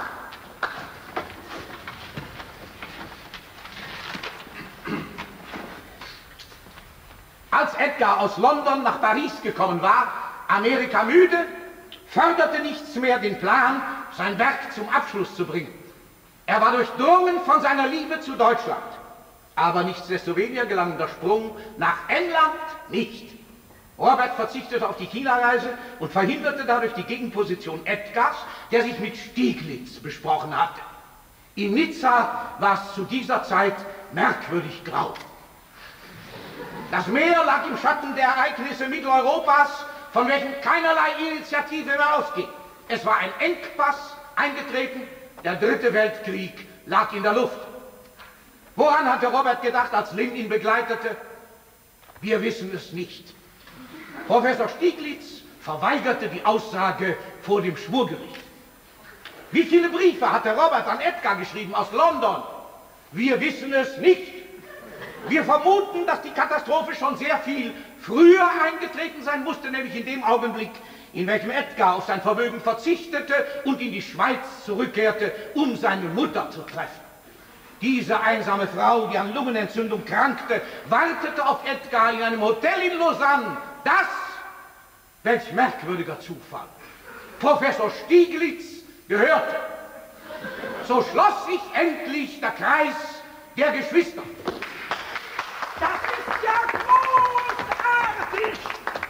als Edgar aus London nach Paris gekommen war, Amerika müde, förderte nichts mehr den Plan, sein Werk zum Abschluss zu bringen. Er war durchdrungen von seiner Liebe zu Deutschland. Aber nichtsdestoweniger gelang der Sprung nach England nicht. Robert verzichtete auf die China-Reise und verhinderte dadurch die Gegenposition Edgars, der sich mit Stieglitz besprochen hatte. In Nizza war es zu dieser Zeit merkwürdig grau. Das Meer lag im Schatten der Ereignisse Mitteleuropas, von welchen keinerlei Initiative mehr ausging. Es war ein Engpass eingetreten, der Dritte Weltkrieg lag in der Luft. Woran hatte Robert gedacht, als Lin ihn begleitete? Wir wissen es nicht. Professor Stieglitz verweigerte die Aussage vor dem Schwurgericht. Wie viele Briefe hatte Robert an Edgar geschrieben aus London? Wir wissen es nicht. Wir vermuten, dass die Katastrophe schon sehr viel früher eingetreten sein musste, nämlich in dem Augenblick, in welchem Edgar auf sein Vermögen verzichtete und in die Schweiz zurückkehrte, um seine Mutter zu treffen. Diese einsame Frau, die an Lungenentzündung krankte, wartete auf Edgar in einem Hotel in Lausanne. Das, welch merkwürdiger Zufall, Professor Stieglitz gehörte. So schloss sich endlich der Kreis der Geschwister. Das ist ja großartig!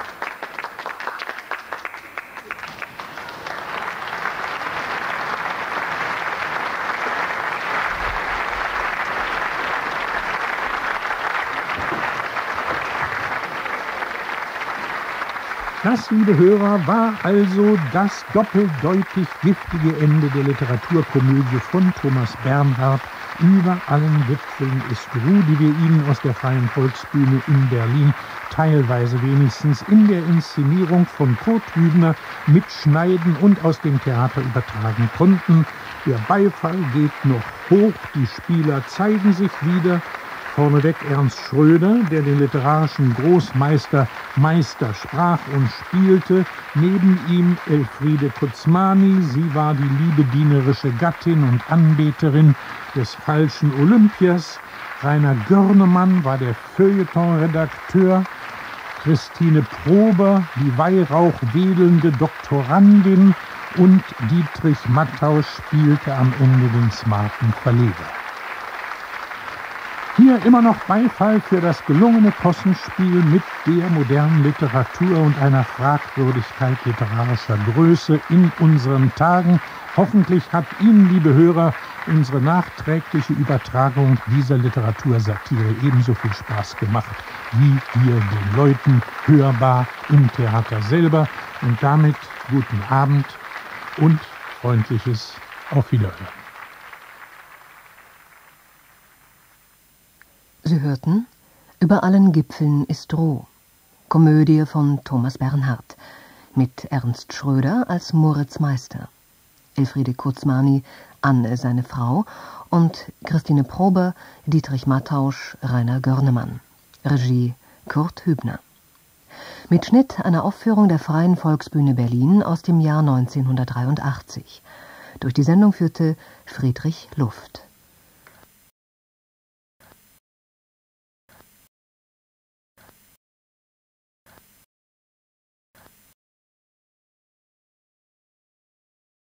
Das, liebe Hörer, war also das doppeldeutig giftige Ende der Literaturkomödie von Thomas Bernhard. Über allen Gipfeln ist Ruhe, die wir Ihnen aus der Freien Volksbühne in Berlin, teilweise wenigstens in der Inszenierung von Kurt Hübner mitschneiden und aus dem Theater übertragen konnten. Der Beifall geht noch hoch, die Spieler zeigen sich wieder. Vorneweg Ernst Schröder, der den literarischen Großmeister sprach und spielte. Neben ihm Elfriede Kutzmani, sie war die liebedienerische Gattin und Anbeterin des falschen Olympias. Rainer Görnemann war der Feuilleton-Redakteur. Christine Prober, die weihrauchwedelnde Doktorandin. Und Dietrich Mattausch spielte am Ende den smarten Verleger. Hier immer noch Beifall für das gelungene Possenspiel mit der modernen Literatur und einer Fragwürdigkeit literarischer Größe in unseren Tagen. Hoffentlich hat Ihnen, liebe Hörer, unsere nachträgliche Übertragung dieser Literatursatire ebenso viel Spaß gemacht, wie ihr den Leuten hörbar im Theater selber. Und damit guten Abend und freundliches Auf Wiederhören. Sie hörten Über allen Gipfeln ist Ruh, Komödie von Thomas Bernhard, mit Ernst Schröder als Moritz Meister, Elfriede Kutzmani, Anne, seine Frau, und Christine Prober, Dietrich Mattausch, Rainer Görnemann. Regie Kurt Hübner. Mit Schnitt einer Aufführung der Freien Volksbühne Berlin aus dem Jahr 1983. Durch die Sendung führte Friedrich Luft.